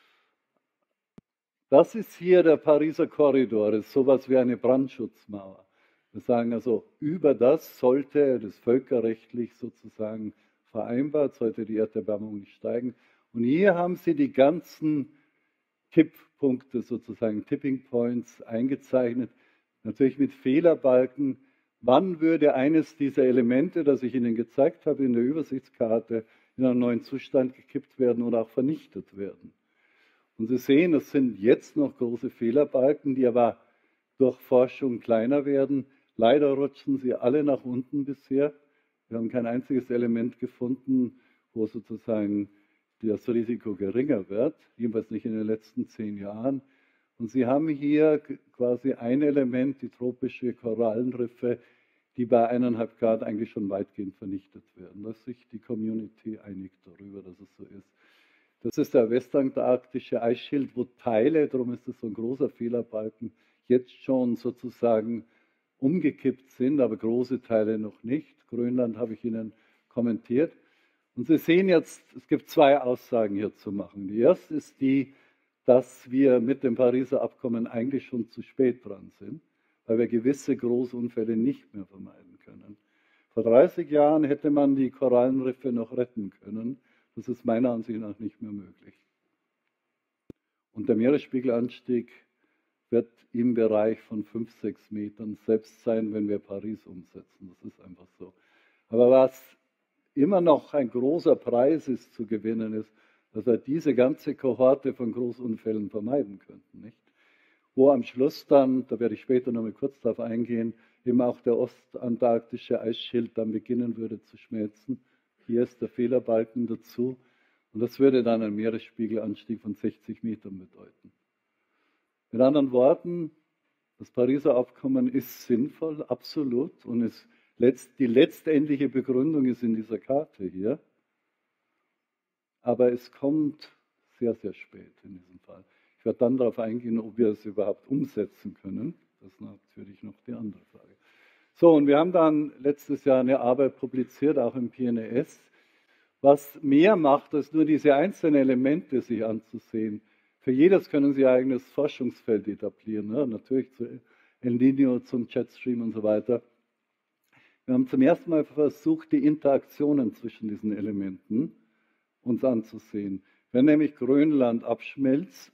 Das ist hier der Pariser Korridor, das ist sowas wie eine Brandschutzmauer. Wir sagen also, über das sollte das völkerrechtlich sozusagen vereinbart, sollte die Erderwärmung nicht steigen. Und hier haben Sie die ganzen Kipppunkte, sozusagen Tipping Points eingezeichnet, natürlich mit Fehlerbalken. Wann würde eines dieser Elemente, das ich Ihnen gezeigt habe in der Übersichtskarte, in einen neuen Zustand gekippt werden oder auch vernichtet werden? Und Sie sehen, es sind jetzt noch große Fehlerbalken, die aber durch Forschung kleiner werden. Leider rutschen sie alle nach unten bisher. Wir haben kein einziges Element gefunden, wo sozusagen das Risiko geringer wird, jedenfalls nicht in den letzten 10 Jahren. Und Sie haben hier quasi ein Element, die tropische Korallenriffe, die bei 1,5 Grad eigentlich schon weitgehend vernichtet werden. Dass sich die Community einigt darüber, dass es so ist. Das ist der westantarktische Eisschild, wo Teile, darum ist es so ein großer Fehlerbalken, jetzt schon sozusagen umgekippt sind, aber große Teile noch nicht. Grönland habe ich Ihnen kommentiert. Und Sie sehen jetzt, es gibt 2 Aussagen hier zu machen. Die erste ist die, dass wir mit dem Pariser Abkommen eigentlich schon zu spät dran sind, weil wir gewisse Großunfälle nicht mehr vermeiden können. Vor 30 Jahren hätte man die Korallenriffe noch retten können. Das ist meiner Ansicht nach nicht mehr möglich. Und der Meeresspiegelanstieg wird im Bereich von 5, 6 Metern selbst sein, wenn wir Paris umsetzen. Das ist einfach so. Aber was immer noch ein großer Preis ist zu gewinnen, ist, dass wir diese ganze Kohorte von Großunfällen vermeiden könnten, nicht? Wo am Schluss dann, da werde ich später noch mal kurz darauf eingehen, eben auch der ostantarktische Eisschild dann beginnen würde zu schmelzen. Hier ist der Fehlerbalken dazu. Und das würde dann einen Meeresspiegelanstieg von 60 Metern bedeuten. Mit anderen Worten, das Pariser Abkommen ist sinnvoll, absolut. Und die letztendliche Begründung ist in dieser Karte hier. Aber es kommt sehr, sehr spät in diesem Fall. Ich werde dann darauf eingehen, ob wir es überhaupt umsetzen können. Das ist natürlich noch die andere Frage. So, und wir haben dann letztes Jahr eine Arbeit publiziert, auch im PNAS, was mehr macht, als nur diese einzelnen Elemente sich anzusehen. Für jedes können Sie ein eigenes Forschungsfeld etablieren, ne? Natürlich zu El Niño, zum Jetstream und so weiter. Wir haben zum ersten Mal versucht, die Interaktionen zwischen diesen Elementen uns anzusehen. Wenn nämlich Grönland abschmilzt,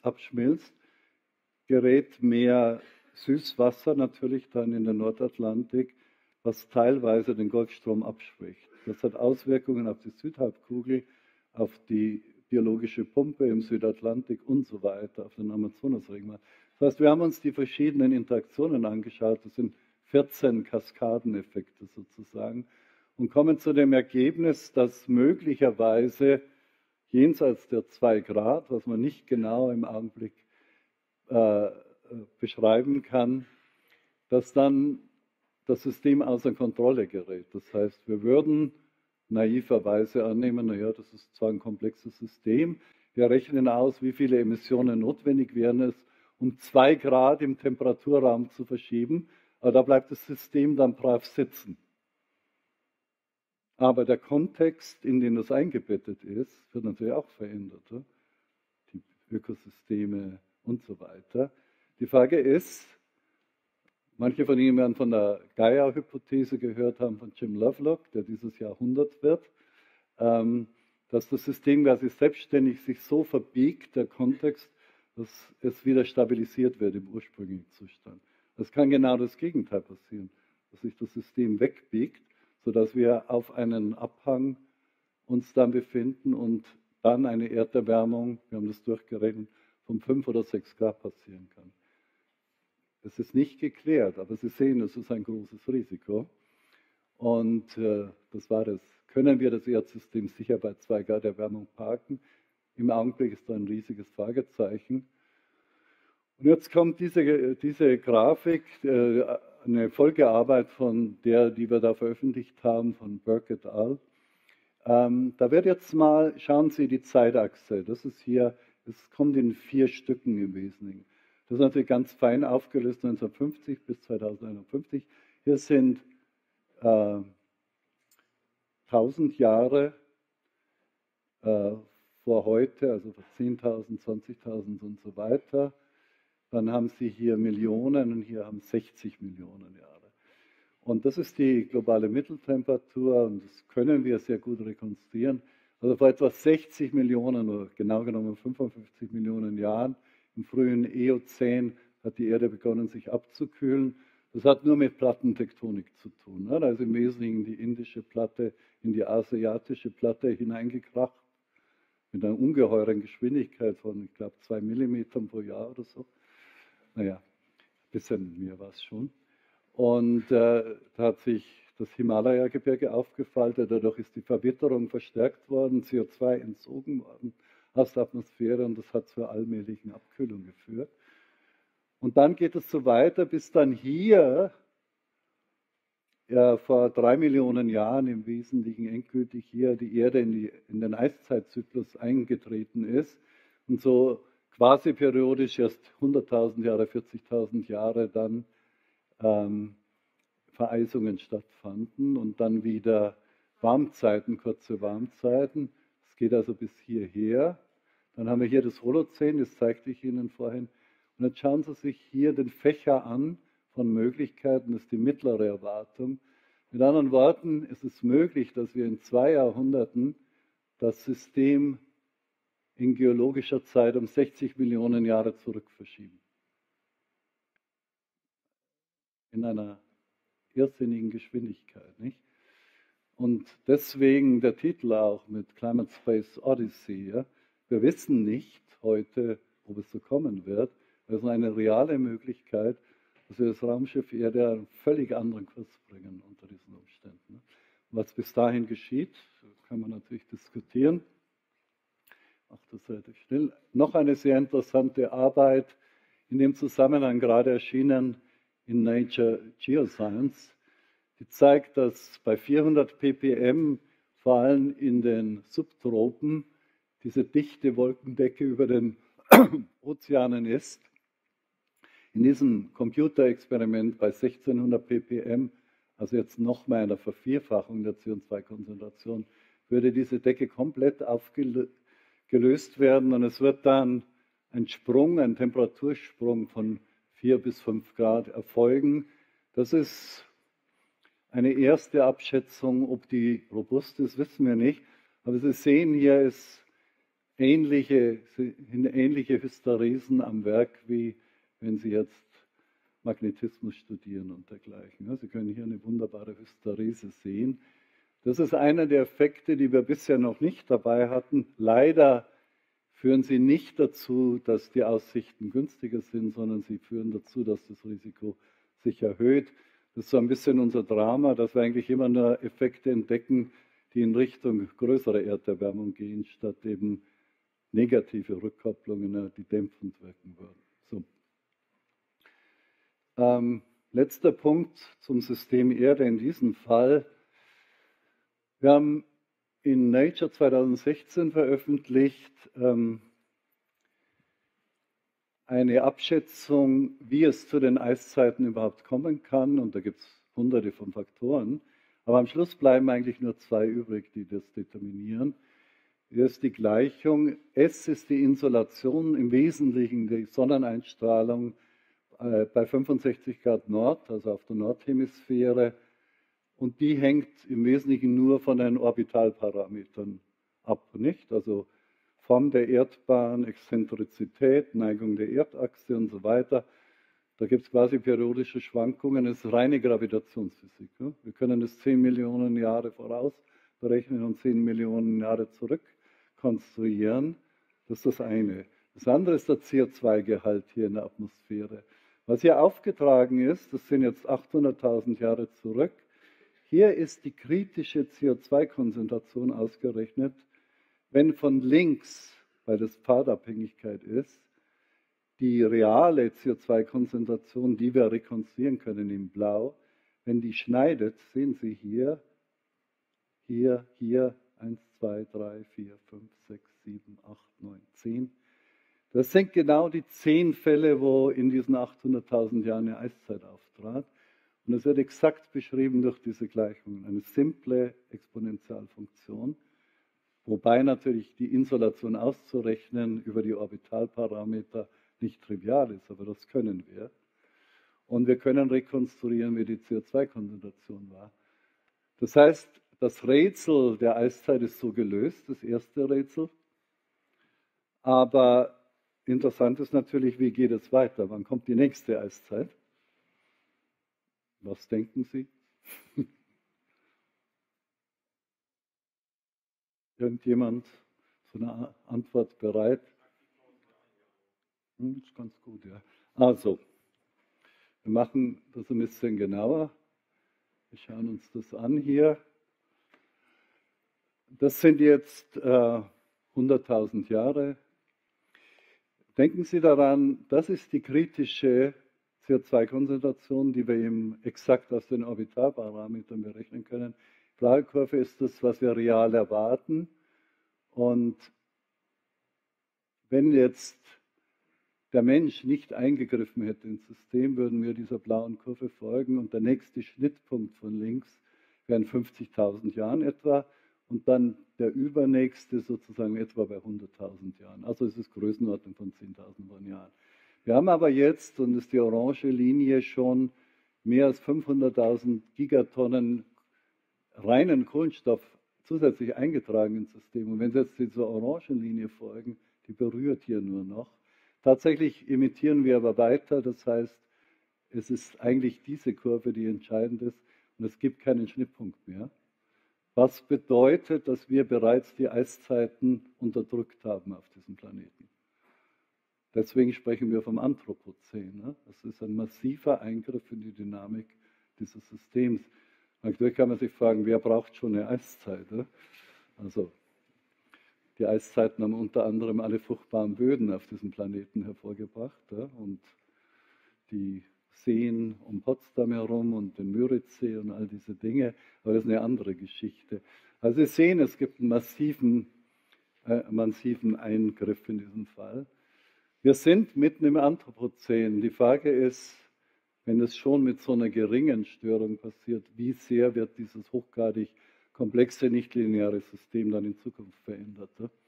gerät mehr Süßwasser natürlich dann in den Nordatlantik, was teilweise den Golfstrom abschwächt. Das hat Auswirkungen auf die Südhalbkugel, auf die biologische Pumpe im Südatlantik und so weiter, auf den Amazonasregenwald. Das heißt, wir haben uns die verschiedenen Interaktionen angeschaut, das sind 14 Kaskadeneffekte sozusagen, und kommen zu dem Ergebnis, dass möglicherweise jenseits der 2 Grad, was man nicht genau im Augenblick beschreiben kann, dass dann das System außer Kontrolle gerät. Das heißt, wir würden naiverweise annehmen, naja, das ist zwar ein komplexes System, wir rechnen aus, wie viele Emissionen notwendig wären es, um 2 Grad im Temperaturraum zu verschieben, aber da bleibt das System dann brav sitzen. Aber der Kontext, in den das eingebettet ist, wird natürlich auch verändert. Ja? Die Ökosysteme und so weiter. Die Frage ist, manche von Ihnen werden von der Gaia-Hypothese gehört haben, von Jim Lovelock, der dieses Jahr 100 wird, dass das System quasi selbstständig sich so verbiegt, der Kontext, dass es wieder stabilisiert wird im ursprünglichen Zustand. Das kann genau das Gegenteil passieren, dass sich das System wegbiegt, sodass wir auf einen Abhang uns dann befinden und dann eine Erderwärmung, wir haben das durchgerechnet, von 5 oder 6 Grad passieren kann. Es ist nicht geklärt, aber Sie sehen, es ist ein großes Risiko. Und das war das. Können wir das Erdsystem sicher bei 2 Grad Erwärmung parken? Im Augenblick ist da ein riesiges Fragezeichen. Und jetzt kommt diese Grafik, eine Folgearbeit von der, die wir da veröffentlicht haben, von Burke et al. Da wird jetzt mal, schauen Sie die Zeitachse, das ist hier, es kommt in 4 Stücken im Wesentlichen. Das ist natürlich ganz fein aufgelöst, 1950 bis 2051. Hier sind 1000 Jahre vor heute, also vor 10.000, 20.000 und so weiter. Dann haben Sie hier Millionen und hier haben 60 Millionen Jahre. Und das ist die globale Mitteltemperatur und das können wir sehr gut rekonstruieren. Also vor etwa 60 Millionen oder genau genommen 55 Millionen Jahren im frühen Eozän hat die Erde begonnen, sich abzukühlen. Das hat nur mit Plattentektonik zu tun. Da ist im Wesentlichen die indische Platte in die asiatische Platte hineingekracht mit einer ungeheuren Geschwindigkeit von, ich glaube, 2 Millimetern pro Jahr oder so. Naja, ein bisschen mehr war es schon. Und da hat sich das Himalaya-Gebirge aufgefaltet, dadurch ist die Verwitterung verstärkt worden, CO2 entzogen worden aus der Atmosphäre und das hat zur allmählichen Abkühlung geführt. Und dann geht es so weiter, bis dann hier vor 3 Millionen Jahren im Wesentlichen endgültig hier die Erde in den Eiszeitzyklus eingetreten ist und so quasi periodisch erst 100.000 Jahre, 40.000 Jahre dann Vereisungen stattfanden und dann wieder Warmzeiten, kurze Warmzeiten. Es geht also bis hierher. Dann haben wir hier das Holozän, das zeigte ich Ihnen vorhin. Und jetzt schauen Sie sich hier den Fächer an von Möglichkeiten, das ist die mittlere Erwartung. Mit anderen Worten, es ist möglich, dass wir in 2 Jahrhunderten das System in geologischer Zeit um 60 Millionen Jahre zurück verschieben. In einer irrsinnigen Geschwindigkeit. Nicht? Und deswegen der Titel auch mit Climate Space Odyssey. Ja? Wir wissen nicht heute, ob es so kommen wird. Es ist eine reale Möglichkeit, dass wir das Raumschiff Erde einen völlig anderen Kurs bringen unter diesen Umständen. Was bis dahin geschieht, kann man natürlich diskutieren. Macht das relativ schnell. Noch eine sehr interessante Arbeit in dem Zusammenhang gerade erschienen in Nature Geoscience, die zeigt, dass bei 400 ppm, vor allem in den Subtropen, diese dichte Wolkendecke über den Ozeanen ist. In diesem Computerexperiment bei 1600 ppm, also jetzt nochmal einer Vervierfachung der CO2-Konzentration, würde diese Decke komplett aufgelöst werden und es wird dann ein Sprung, ein Temperatursprung von 4 bis 5 Grad erfolgen. Das ist eine erste Abschätzung, ob die robust ist, wissen wir nicht. Aber Sie sehen hier, es ähnliche Hysteresen am Werk, wie wenn Sie jetzt Magnetismus studieren und dergleichen. Sie können hier eine wunderbare Hysterese sehen. Das ist einer der Effekte, die wir bisher noch nicht dabei hatten. Leider führen sie nicht dazu, dass die Aussichten günstiger sind, sondern sie führen dazu, dass das Risiko sich erhöht. Das ist so ein bisschen unser Drama, dass wir eigentlich immer nur Effekte entdecken, die in Richtung größerer Erderwärmung gehen, statt eben negative Rückkopplungen, die dämpfend wirken würden. So. Letzter Punkt zum System Erde in diesem Fall. Wir haben in Nature 2016 veröffentlicht eine Abschätzung, wie es zu den Eiszeiten überhaupt kommen kann. Und da gibt es hunderte von Faktoren. Aber am Schluss bleiben eigentlich nur 2 übrig, die das determinieren. Hier ist die Gleichung. S ist die Insolation, im Wesentlichen die Sonneneinstrahlung bei 65 Grad Nord, also auf der Nordhemisphäre. Und die hängt im Wesentlichen nur von den Orbitalparametern ab, nicht? Also Form der Erdbahn, Exzentrizität, Neigung der Erdachse und so weiter. Da gibt es quasi periodische Schwankungen. Es ist reine Gravitationsphysik. Ne? Wir können das 10 Millionen Jahre voraus berechnen und 10 Millionen Jahre zurück konstruieren. Das ist das eine. Das andere ist der CO2-Gehalt hier in der Atmosphäre. Was hier aufgetragen ist, das sind jetzt 800.000 Jahre zurück. Hier ist die kritische CO2-Konzentration ausgerechnet, wenn von links, weil das Pfadabhängigkeit ist, die reale CO2-Konzentration, die wir rekonstruieren können in Blau, wenn die schneidet, sehen Sie hier, 1, 2, 3, 4, 5, 6, 7, 8, 9, 10. Das sind genau die 10 Fälle, wo in diesen 800.000 Jahren eine Eiszeit auftrat. Und das wird exakt beschrieben durch diese Gleichung, eine simple Exponentialfunktion, wobei natürlich die Insolation auszurechnen über die Orbitalparameter nicht trivial ist, aber das können wir. Und wir können rekonstruieren, wie die CO2-Konzentration war. Das heißt, das Rätsel der Eiszeit ist so gelöst, das erste Rätsel. Aber interessant ist natürlich, wie geht es weiter? Wann kommt die nächste Eiszeit? Was denken Sie? Irgendjemand zu einer Antwort bereit? Das ist ganz gut, ja. Also, wir machen das ein bisschen genauer. Wir schauen uns das an hier. Das sind jetzt 100.000 Jahre. Denken Sie daran, das ist die kritische CO2-Konzentration, die wir eben exakt aus den Orbitalparametern berechnen können. Die blaue Kurve ist das, was wir real erwarten. Und wenn jetzt der Mensch nicht eingegriffen hätte ins System, würden wir dieser blauen Kurve folgen. Und der nächste Schnittpunkt von links wären 50.000 Jahren etwa. Und dann der übernächste sozusagen etwa bei 100.000 Jahren. Also es ist Größenordnung von 10.000 von Jahren. Wir haben aber jetzt, und das ist die orange Linie, schon mehr als 500.000 Gigatonnen reinen Kohlenstoff zusätzlich eingetragen ins System. Und wenn Sie jetzt dieser orangen Linie folgen, die berührt hier nur noch. Tatsächlich emittieren wir aber weiter, das heißt, es ist eigentlich diese Kurve, die entscheidend ist, und es gibt keinen Schnittpunkt mehr. Was bedeutet, dass wir bereits die Eiszeiten unterdrückt haben auf diesem Planeten. Deswegen sprechen wir vom Anthropozän. Ne? Das ist ein massiver Eingriff in die Dynamik dieses Systems. Natürlich kann man sich fragen, wer braucht schon eine Eiszeit? Ne? Also die Eiszeiten haben unter anderem alle fruchtbaren Böden auf diesem Planeten hervorgebracht. Ja? Und die Seen um Potsdam herum und den Müritzsee und all diese Dinge, aber das ist eine andere Geschichte. Also Sie sehen, es gibt einen massiven Eingriff in diesem Fall. Wir sind mitten im Anthropozän. Die Frage ist, wenn es schon mit so einer geringen Störung passiert, wie sehr wird dieses hochgradig komplexe, nichtlineare System dann in Zukunft verändert?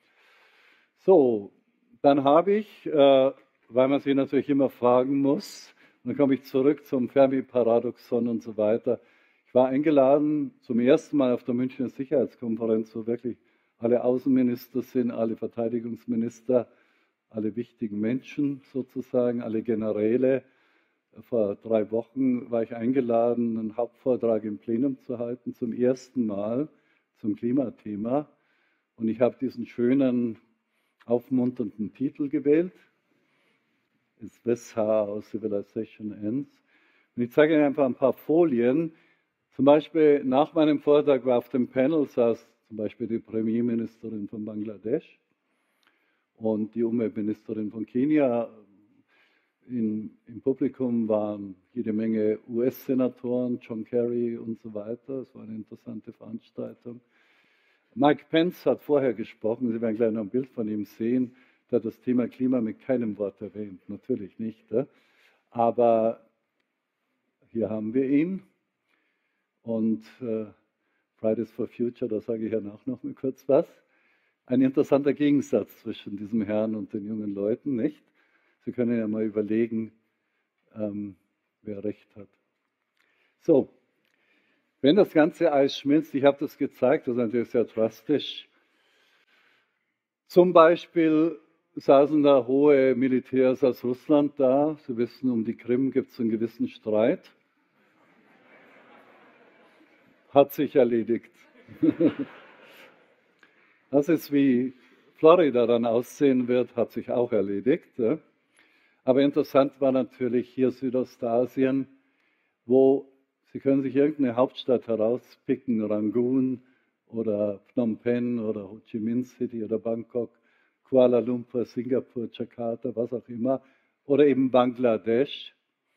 So, dann habe ich, weil man sich natürlich immer fragen muss, und dann komme ich zurück zum Fermi-Paradoxon und so weiter. Ich war eingeladen zum ersten Mal auf der Münchner Sicherheitskonferenz, wo wirklich alle Außenminister sind, alle Verteidigungsminister, alle wichtigen Menschen sozusagen, alle Generäle. Vor 3 Wochen war ich eingeladen, einen Hauptvortrag im Plenum zu halten, zum ersten Mal zum Klimathema. Und ich habe diesen schönen, aufmunternden Titel gewählt. Is this how our civilization ends? Und ich zeige Ihnen einfach ein paar Folien. Zum Beispiel nach meinem Vortrag war auf dem Panel saß zum Beispiel die Premierministerin von Bangladesch und die Umweltministerin von Kenia. Im Publikum waren jede Menge US-Senatoren, John Kerry und so weiter. Es war eine interessante Veranstaltung. Mike Pence hat vorher gesprochen, Sie werden gleich noch ein Bild von ihm sehen. Der hat das Thema Klima mit keinem Wort erwähnt, natürlich nicht. Aber hier haben wir ihn. Und Fridays for Future, da sage ich ja noch mal kurz was. Ein interessanter Gegensatz zwischen diesem Herrn und den jungen Leuten, nicht? Sie können ja mal überlegen, wer recht hat. So, wenn das ganze Eis schmilzt, ich habe das gezeigt, das ist natürlich sehr drastisch. Zum Beispiel saßen da hohe Militärs aus Russland da. Sie wissen, um die Krim gibt es einen gewissen Streit. Hat sich erledigt. Das ist, wie Florida dann aussehen wird, hat sich auch erledigt. Ja. Aber interessant war natürlich hier Südostasien, wo Sie können sich irgendeine Hauptstadt herauspicken, Rangoon oder Phnom Penh oder Ho Chi Minh City oder Bangkok, Kuala Lumpur, Singapur, Jakarta, was auch immer. Oder eben Bangladesch,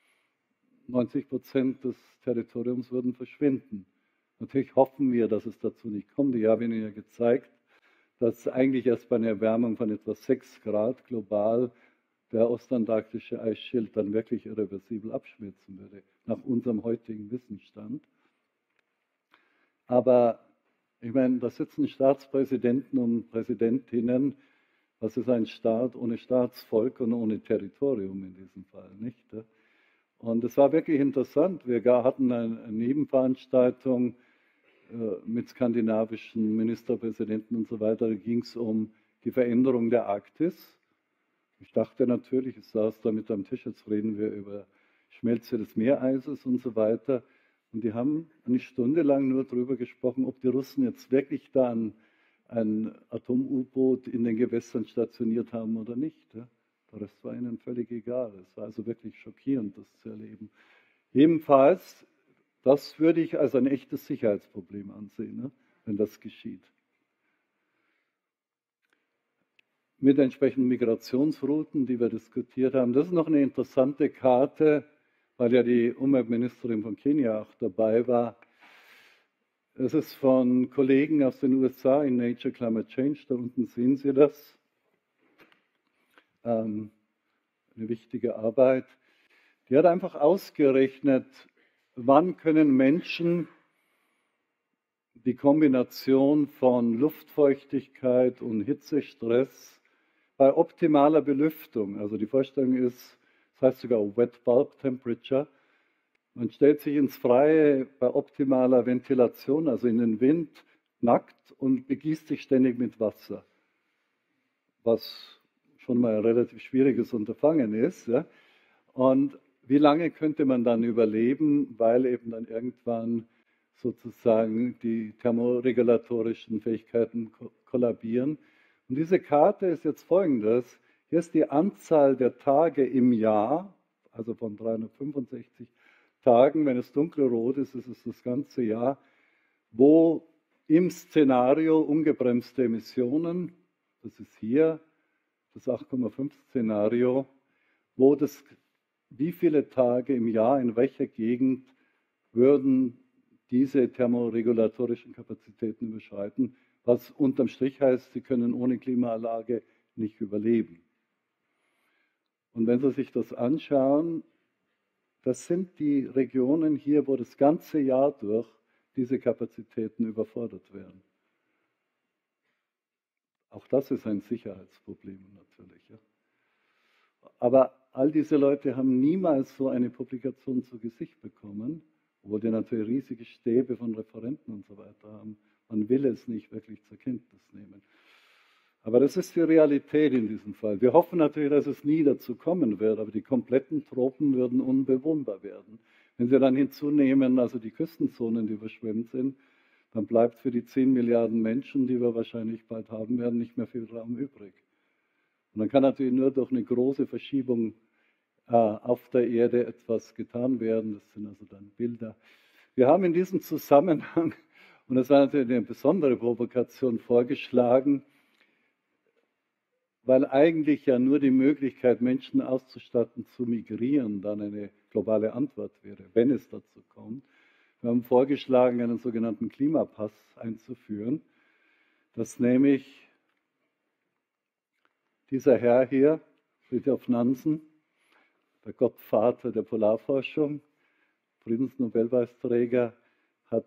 90% des Territoriums würden verschwinden. Natürlich hoffen wir, dass es dazu nicht kommt. Ich habe Ihnen ja gezeigt, dass eigentlich erst bei einer Erwärmung von etwa 6 Grad global der ostantarktische Eisschild dann wirklich irreversibel abschmelzen würde, nach unserem heutigen Wissensstand. Aber ich meine, da sitzen Staatspräsidenten und Präsidentinnen. Was ist ein Staat ohne Staatsvolk und ohne Territorium in diesem Fall, nicht? Und es war wirklich interessant. Wir hatten eine Nebenveranstaltung mit skandinavischen Ministerpräsidenten und so weiter. Da ging es um die Veränderung der Arktis. Ich dachte natürlich, ich saß da mit am Tisch, jetzt reden wir über Schmelze des Meereises und so weiter. Und die haben eine Stunde lang nur darüber gesprochen, ob die Russen jetzt wirklich da ein Atom-U-Boot in den Gewässern stationiert haben oder nicht. Der Rest war ihnen völlig egal. Es war also wirklich schockierend, das zu erleben. Jedenfalls, das würde ich als ein echtes Sicherheitsproblem ansehen, wenn das geschieht. Mit entsprechenden Migrationsrouten, die wir diskutiert haben. Das ist noch eine interessante Karte, weil ja die Umweltministerin von Kenia auch dabei war. Es ist von Kollegen aus den USA in Nature Climate Change, da unten sehen Sie das. Eine wichtige Arbeit. Die hat einfach ausgerechnet, wann können Menschen die Kombination von Luftfeuchtigkeit und Hitzestress bei optimaler Belüftung, also die Vorstellung ist, das heißt sogar Wet Bulb Temperature, man stellt sich ins Freie bei optimaler Ventilation, also in den Wind, nackt und begießt sich ständig mit Wasser, was schon mal ein relativ schwieriges Unterfangen ist. Ja. Und wie lange könnte man dann überleben, weil eben dann irgendwann sozusagen die thermoregulatorischen Fähigkeiten kollabieren. Und diese Karte ist jetzt folgendes. Hier ist die Anzahl der Tage im Jahr, also von 365 Tagen, wenn es dunkelrot ist, ist es das ganze Jahr, wo im Szenario ungebremste Emissionen, das ist hier das 8,5 Szenario, wo das, wie viele Tage im Jahr in welcher Gegend würden diese thermoregulatorischen Kapazitäten überschreiten, was unterm Strich heißt, sie können ohne Klimaanlage nicht überleben. Und wenn Sie sich das anschauen, das sind die Regionen hier, wo das ganze Jahr durch diese Kapazitäten überfordert werden. Auch das ist ein Sicherheitsproblem natürlich. Ja. Aber all diese Leute haben niemals so eine Publikation zu Gesicht bekommen, obwohl die natürlich riesige Stäbe von Referenten und so weiter haben. Man will es nicht wirklich zur Kenntnis nehmen. Aber das ist die Realität in diesem Fall. Wir hoffen natürlich, dass es nie dazu kommen wird, aber die kompletten Tropen würden unbewohnbar werden. Wenn Sie dann hinzunehmen, also die Küstenzonen, die überschwemmt sind, dann bleibt für die 10 Milliarden Menschen, die wir wahrscheinlich bald haben werden, nicht mehr viel Raum übrig. Und dann kann natürlich nur durch eine große Verschiebung auf der Erde etwas getan werden. Das sind also dann Bilder. Wir haben in diesem Zusammenhang, und das war natürlich eine besondere Provokation, vorgeschlagen, weil eigentlich ja nur die Möglichkeit, Menschen auszustatten, zu migrieren, dann eine globale Antwort wäre, wenn es dazu kommt. Wir haben vorgeschlagen, einen sogenannten Klimapass einzuführen, dass nämlich dieser Herr hier, Fridtjof Nansen, der Gottvater der Polarforschung, Friedensnobelpreisträger, hat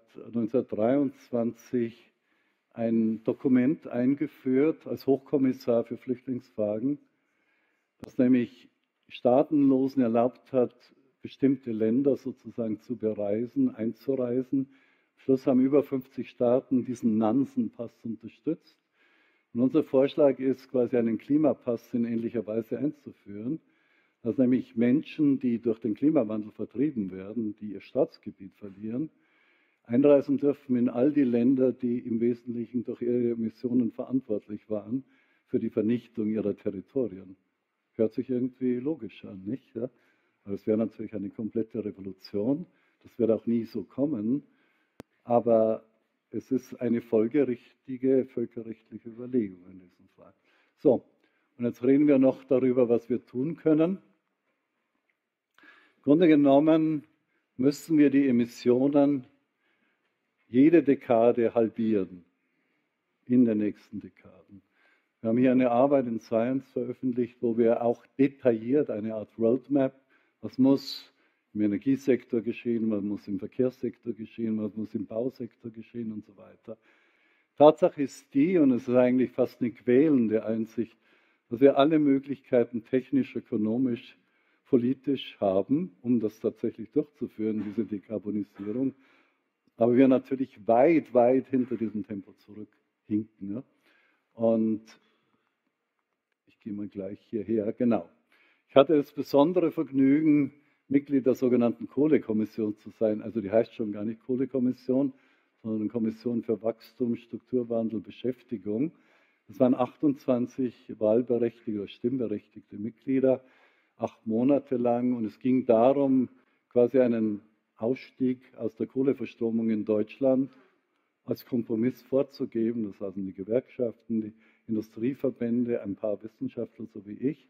1923 ein Dokument eingeführt als Hochkommissar für Flüchtlingsfragen, das nämlich Staatenlosen erlaubt hat, bestimmte Länder sozusagen zu bereisen, einzureisen. Am Schluss haben über 50 Staaten diesen Nansen-Pass unterstützt. Und unser Vorschlag ist, quasi einen Klimapass in ähnlicher Weise einzuführen, dass nämlich Menschen, die durch den Klimawandel vertrieben werden, die ihr Staatsgebiet verlieren, einreisen dürfen in all die Länder, die im Wesentlichen durch ihre Emissionen verantwortlich waren für die Vernichtung ihrer Territorien. Hört sich irgendwie logisch an, nicht? Ja? Aber es wäre natürlich eine komplette Revolution. Das wird auch nie so kommen. Aber es ist eine folgerichtige, völkerrechtliche Überlegung in diesem Fall. So, und jetzt reden wir noch darüber, was wir tun können. Grunde genommen müssen wir die Emissionen jede Dekade halbieren, in den nächsten Dekaden. Wir haben hier eine Arbeit in Science veröffentlicht, wo wir auch detailliert eine Art Roadmap, was muss im Energiesektor geschehen, was muss im Verkehrssektor geschehen, was muss im Bausektor geschehen und so weiter. Tatsache ist die, und es ist eigentlich fast eine quälende Einsicht, dass wir alle Möglichkeiten technisch, ökonomisch, politisch haben, um das tatsächlich durchzuführen, diese Dekarbonisierung. Aber wir natürlich weit, weit hinter diesem Tempo zurückhinken. Ja? Und ich gehe mal gleich hierher. Genau. Ich hatte das besondere Vergnügen, Mitglied der sogenannten Kohlekommission zu sein. Also die heißt schon gar nicht Kohlekommission, sondern Kommission für Wachstum, Strukturwandel, Beschäftigung. Das waren 28 wahlberechtigte oder stimmberechtigte Mitglieder, 8 Monate lang. Und es ging darum, quasi einen Ausstieg aus der Kohleverstromung in Deutschland als Kompromiss vorzugeben. Das hatten die Gewerkschaften, die Industrieverbände, ein paar Wissenschaftler, so wie ich.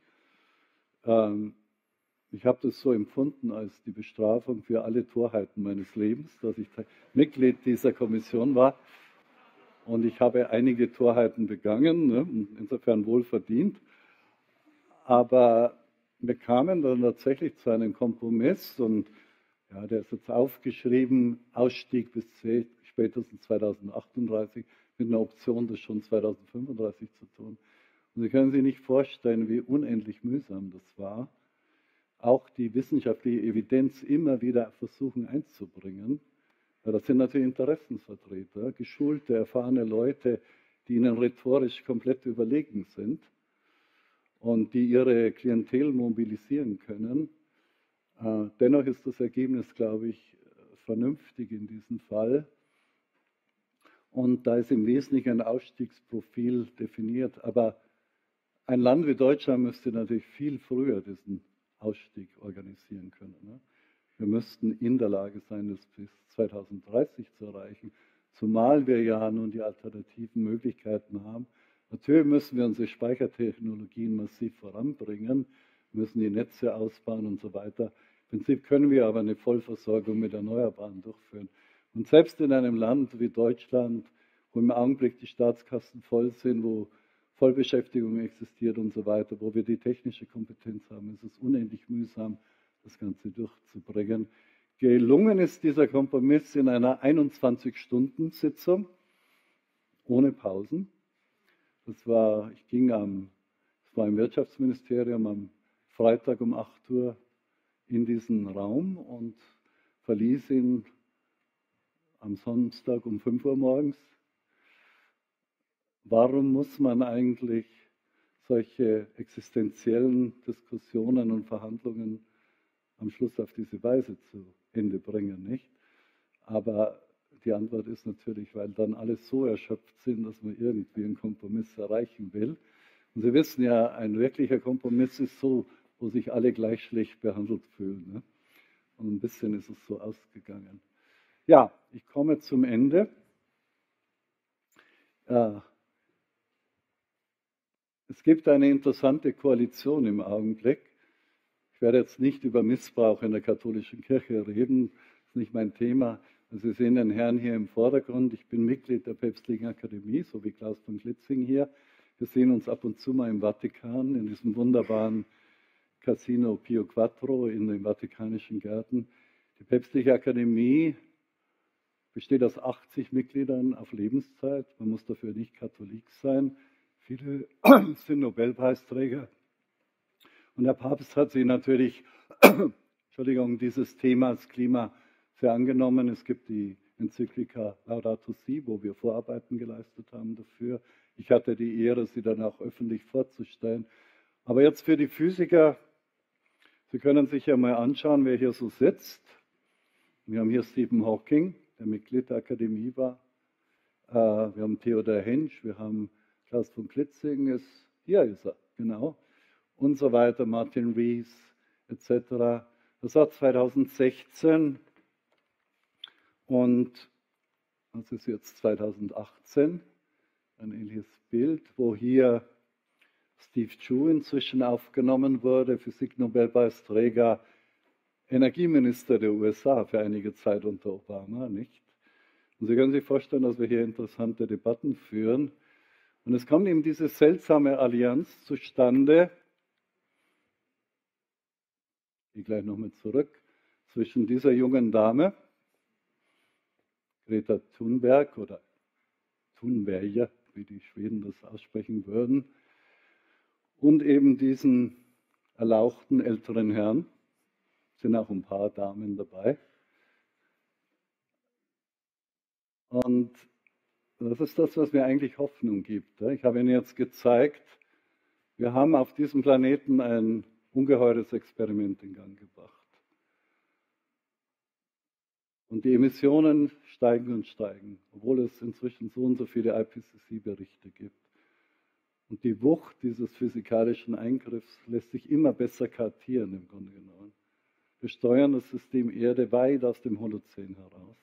Ich habe das so empfunden als die Bestrafung für alle Torheiten meines Lebens, dass ich Mitglied dieser Kommission war. Und ich habe einige Torheiten begangen, ne, insofern wohlverdient. Aber wir kamen dann tatsächlich zu einem Kompromiss und ja, der ist jetzt aufgeschrieben, Ausstieg bis spätestens 2038 mit einer Option, das schon 2035 zu tun. Und Sie können sich nicht vorstellen, wie unendlich mühsam das war, auch die wissenschaftliche Evidenz immer wieder versuchen einzubringen. Ja, das sind natürlich Interessensvertreter, geschulte, erfahrene Leute, die ihnen rhetorisch komplett überlegen sind und die ihre Klientel mobilisieren können. Dennoch ist das Ergebnis, glaube ich, vernünftig in diesem Fall. Und da ist im Wesentlichen ein Ausstiegsprofil definiert. Aber ein Land wie Deutschland müsste natürlich viel früher diesen Ausstieg organisieren können. Ne? Wir müssten in der Lage sein, das bis 2030 zu erreichen, zumal wir ja nun die alternativen Möglichkeiten haben. Natürlich müssen wir unsere Speichertechnologien massiv voranbringen, müssen die Netze ausbauen und so weiter. Im Prinzip können wir aber eine Vollversorgung mit Erneuerbaren durchführen. Und selbst in einem Land wie Deutschland, wo im Augenblick die Staatskassen voll sind, wo Vollbeschäftigung existiert und so weiter, wo wir die technische Kompetenz haben, ist es unendlich mühsam, das Ganze durchzubringen. Gelungen ist dieser Kompromiss in einer 21-Stunden-Sitzung ohne Pausen. Ich war im Wirtschaftsministerium am Freitag um 8 Uhr in diesen Raum und verließ ihn am Samstag um 5 Uhr morgens. Warum muss man eigentlich solche existenziellen Diskussionen und Verhandlungen am Schluss auf diese Weise zu Ende bringen, nicht? Aber die Antwort ist natürlich, weil dann alle so erschöpft sind, dass man irgendwie einen Kompromiss erreichen will. Und Sie wissen ja, ein wirklicher Kompromiss ist so, wo sich alle gleich schlecht behandelt fühlen. Ne? Und ein bisschen ist es so ausgegangen. Ja, ich komme zum Ende. Es gibt eine interessante Koalition im Augenblick. Ich werde jetzt nicht über Missbrauch in der katholischen Kirche reden, das ist nicht mein Thema. Also Sie sehen den Herrn hier im Vordergrund. Ich bin Mitglied der Päpstlichen Akademie, so wie Klaus von Klitzing hier. Wir sehen uns ab und zu mal im Vatikan, in diesem wunderbaren Casino Pio Quattro in den Vatikanischen Gärten. Die Päpstliche Akademie besteht aus 80 Mitgliedern auf Lebenszeit. Man muss dafür nicht Katholik sein. Viele sind Nobelpreisträger. Und der Papst hat sich natürlich, dieses Themas Klima sehr angenommen. Es gibt die Enzyklika Laudato Si, wo wir Vorarbeiten geleistet haben dafür. Ich hatte die Ehre, sie dann auch öffentlich vorzustellen. Aber jetzt für die Physiker, Sie können sich ja mal anschauen, wer hier so sitzt. Wir haben hier Stephen Hawking, der Mitglied der Akademie war. Wir haben Theodor Hensch, wir haben Klaus von Klitzing, hier ist er, genau. Und so weiter, Martin Rees, etc. Das war 2016 und das ist jetzt 2018, ein ähnliches Bild, wo hier Steve Chu inzwischen aufgenommen wurde, Physiknobelpreisträger. Energieminister der USA für einige Zeit unter Obama, nicht? Und Sie können sich vorstellen, dass wir hier interessante Debatten führen. Und es kommt eben diese seltsame Allianz zustande, ich gehe gleich nochmal zurück, zwischen dieser jungen Dame, Greta Thunberg oder Thunberger, wie die Schweden das aussprechen würden, und eben diesen erlauchten älteren Herrn, sind auch ein paar Damen dabei. Und das ist das, was mir eigentlich Hoffnung gibt. Ich habe Ihnen jetzt gezeigt, wir haben auf diesem Planeten ein ungeheures Experiment in Gang gebracht. Und die Emissionen steigen und steigen, obwohl es inzwischen so und so viele IPCC-Berichte gibt. Und die Wucht dieses physikalischen Eingriffs lässt sich immer besser kartieren im Grunde genommen. Wir steuern das System Erde weit aus dem Holozän heraus.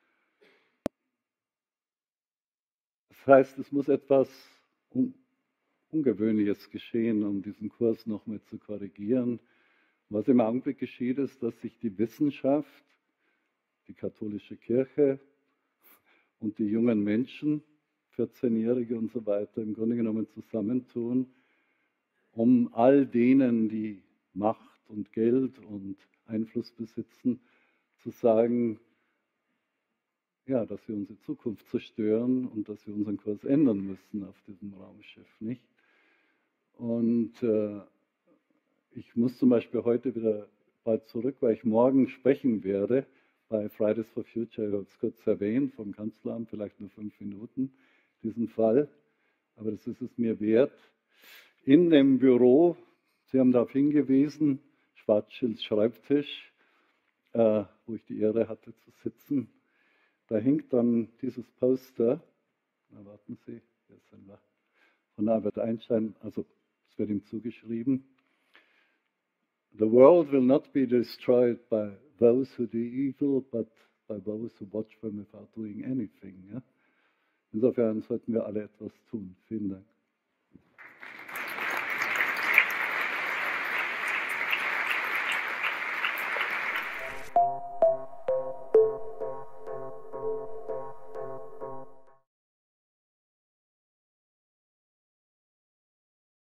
Das heißt, es muss etwas Ungewöhnliches geschehen, um diesen Kurs nochmal zu korrigieren. Was im Augenblick geschieht, ist, dass sich die Wissenschaft, die katholische Kirche und die jungen Menschen, 14-Jährige und so weiter, im Grunde genommen zusammentun, um all denen, die Macht und Geld und Einfluss besitzen, zu sagen, ja, dass wir unsere Zukunft zerstören und dass wir unseren Kurs ändern müssen auf diesem Raumschiff, nicht? Und ich muss zum Beispiel heute wieder bald zurück, weil ich morgen sprechen werde bei Fridays for Future. Ich habe es kurz erwähnt vom Kanzleramt, vielleicht nur 5 Minuten, diesen Fall. Aber das ist es mir wert. In dem Büro, Sie haben darauf hingewiesen, Schwarzschilds Schreibtisch, wo ich die Ehre hatte zu sitzen, da hängt dann dieses Poster, na warten Sie, hier sind wir, von Albert Einstein, also es wird ihm zugeschrieben, The world will not be destroyed by those who do evil, but by those who watch them without doing anything. Ja? Insofern sollten wir alle etwas tun. Vielen Dank.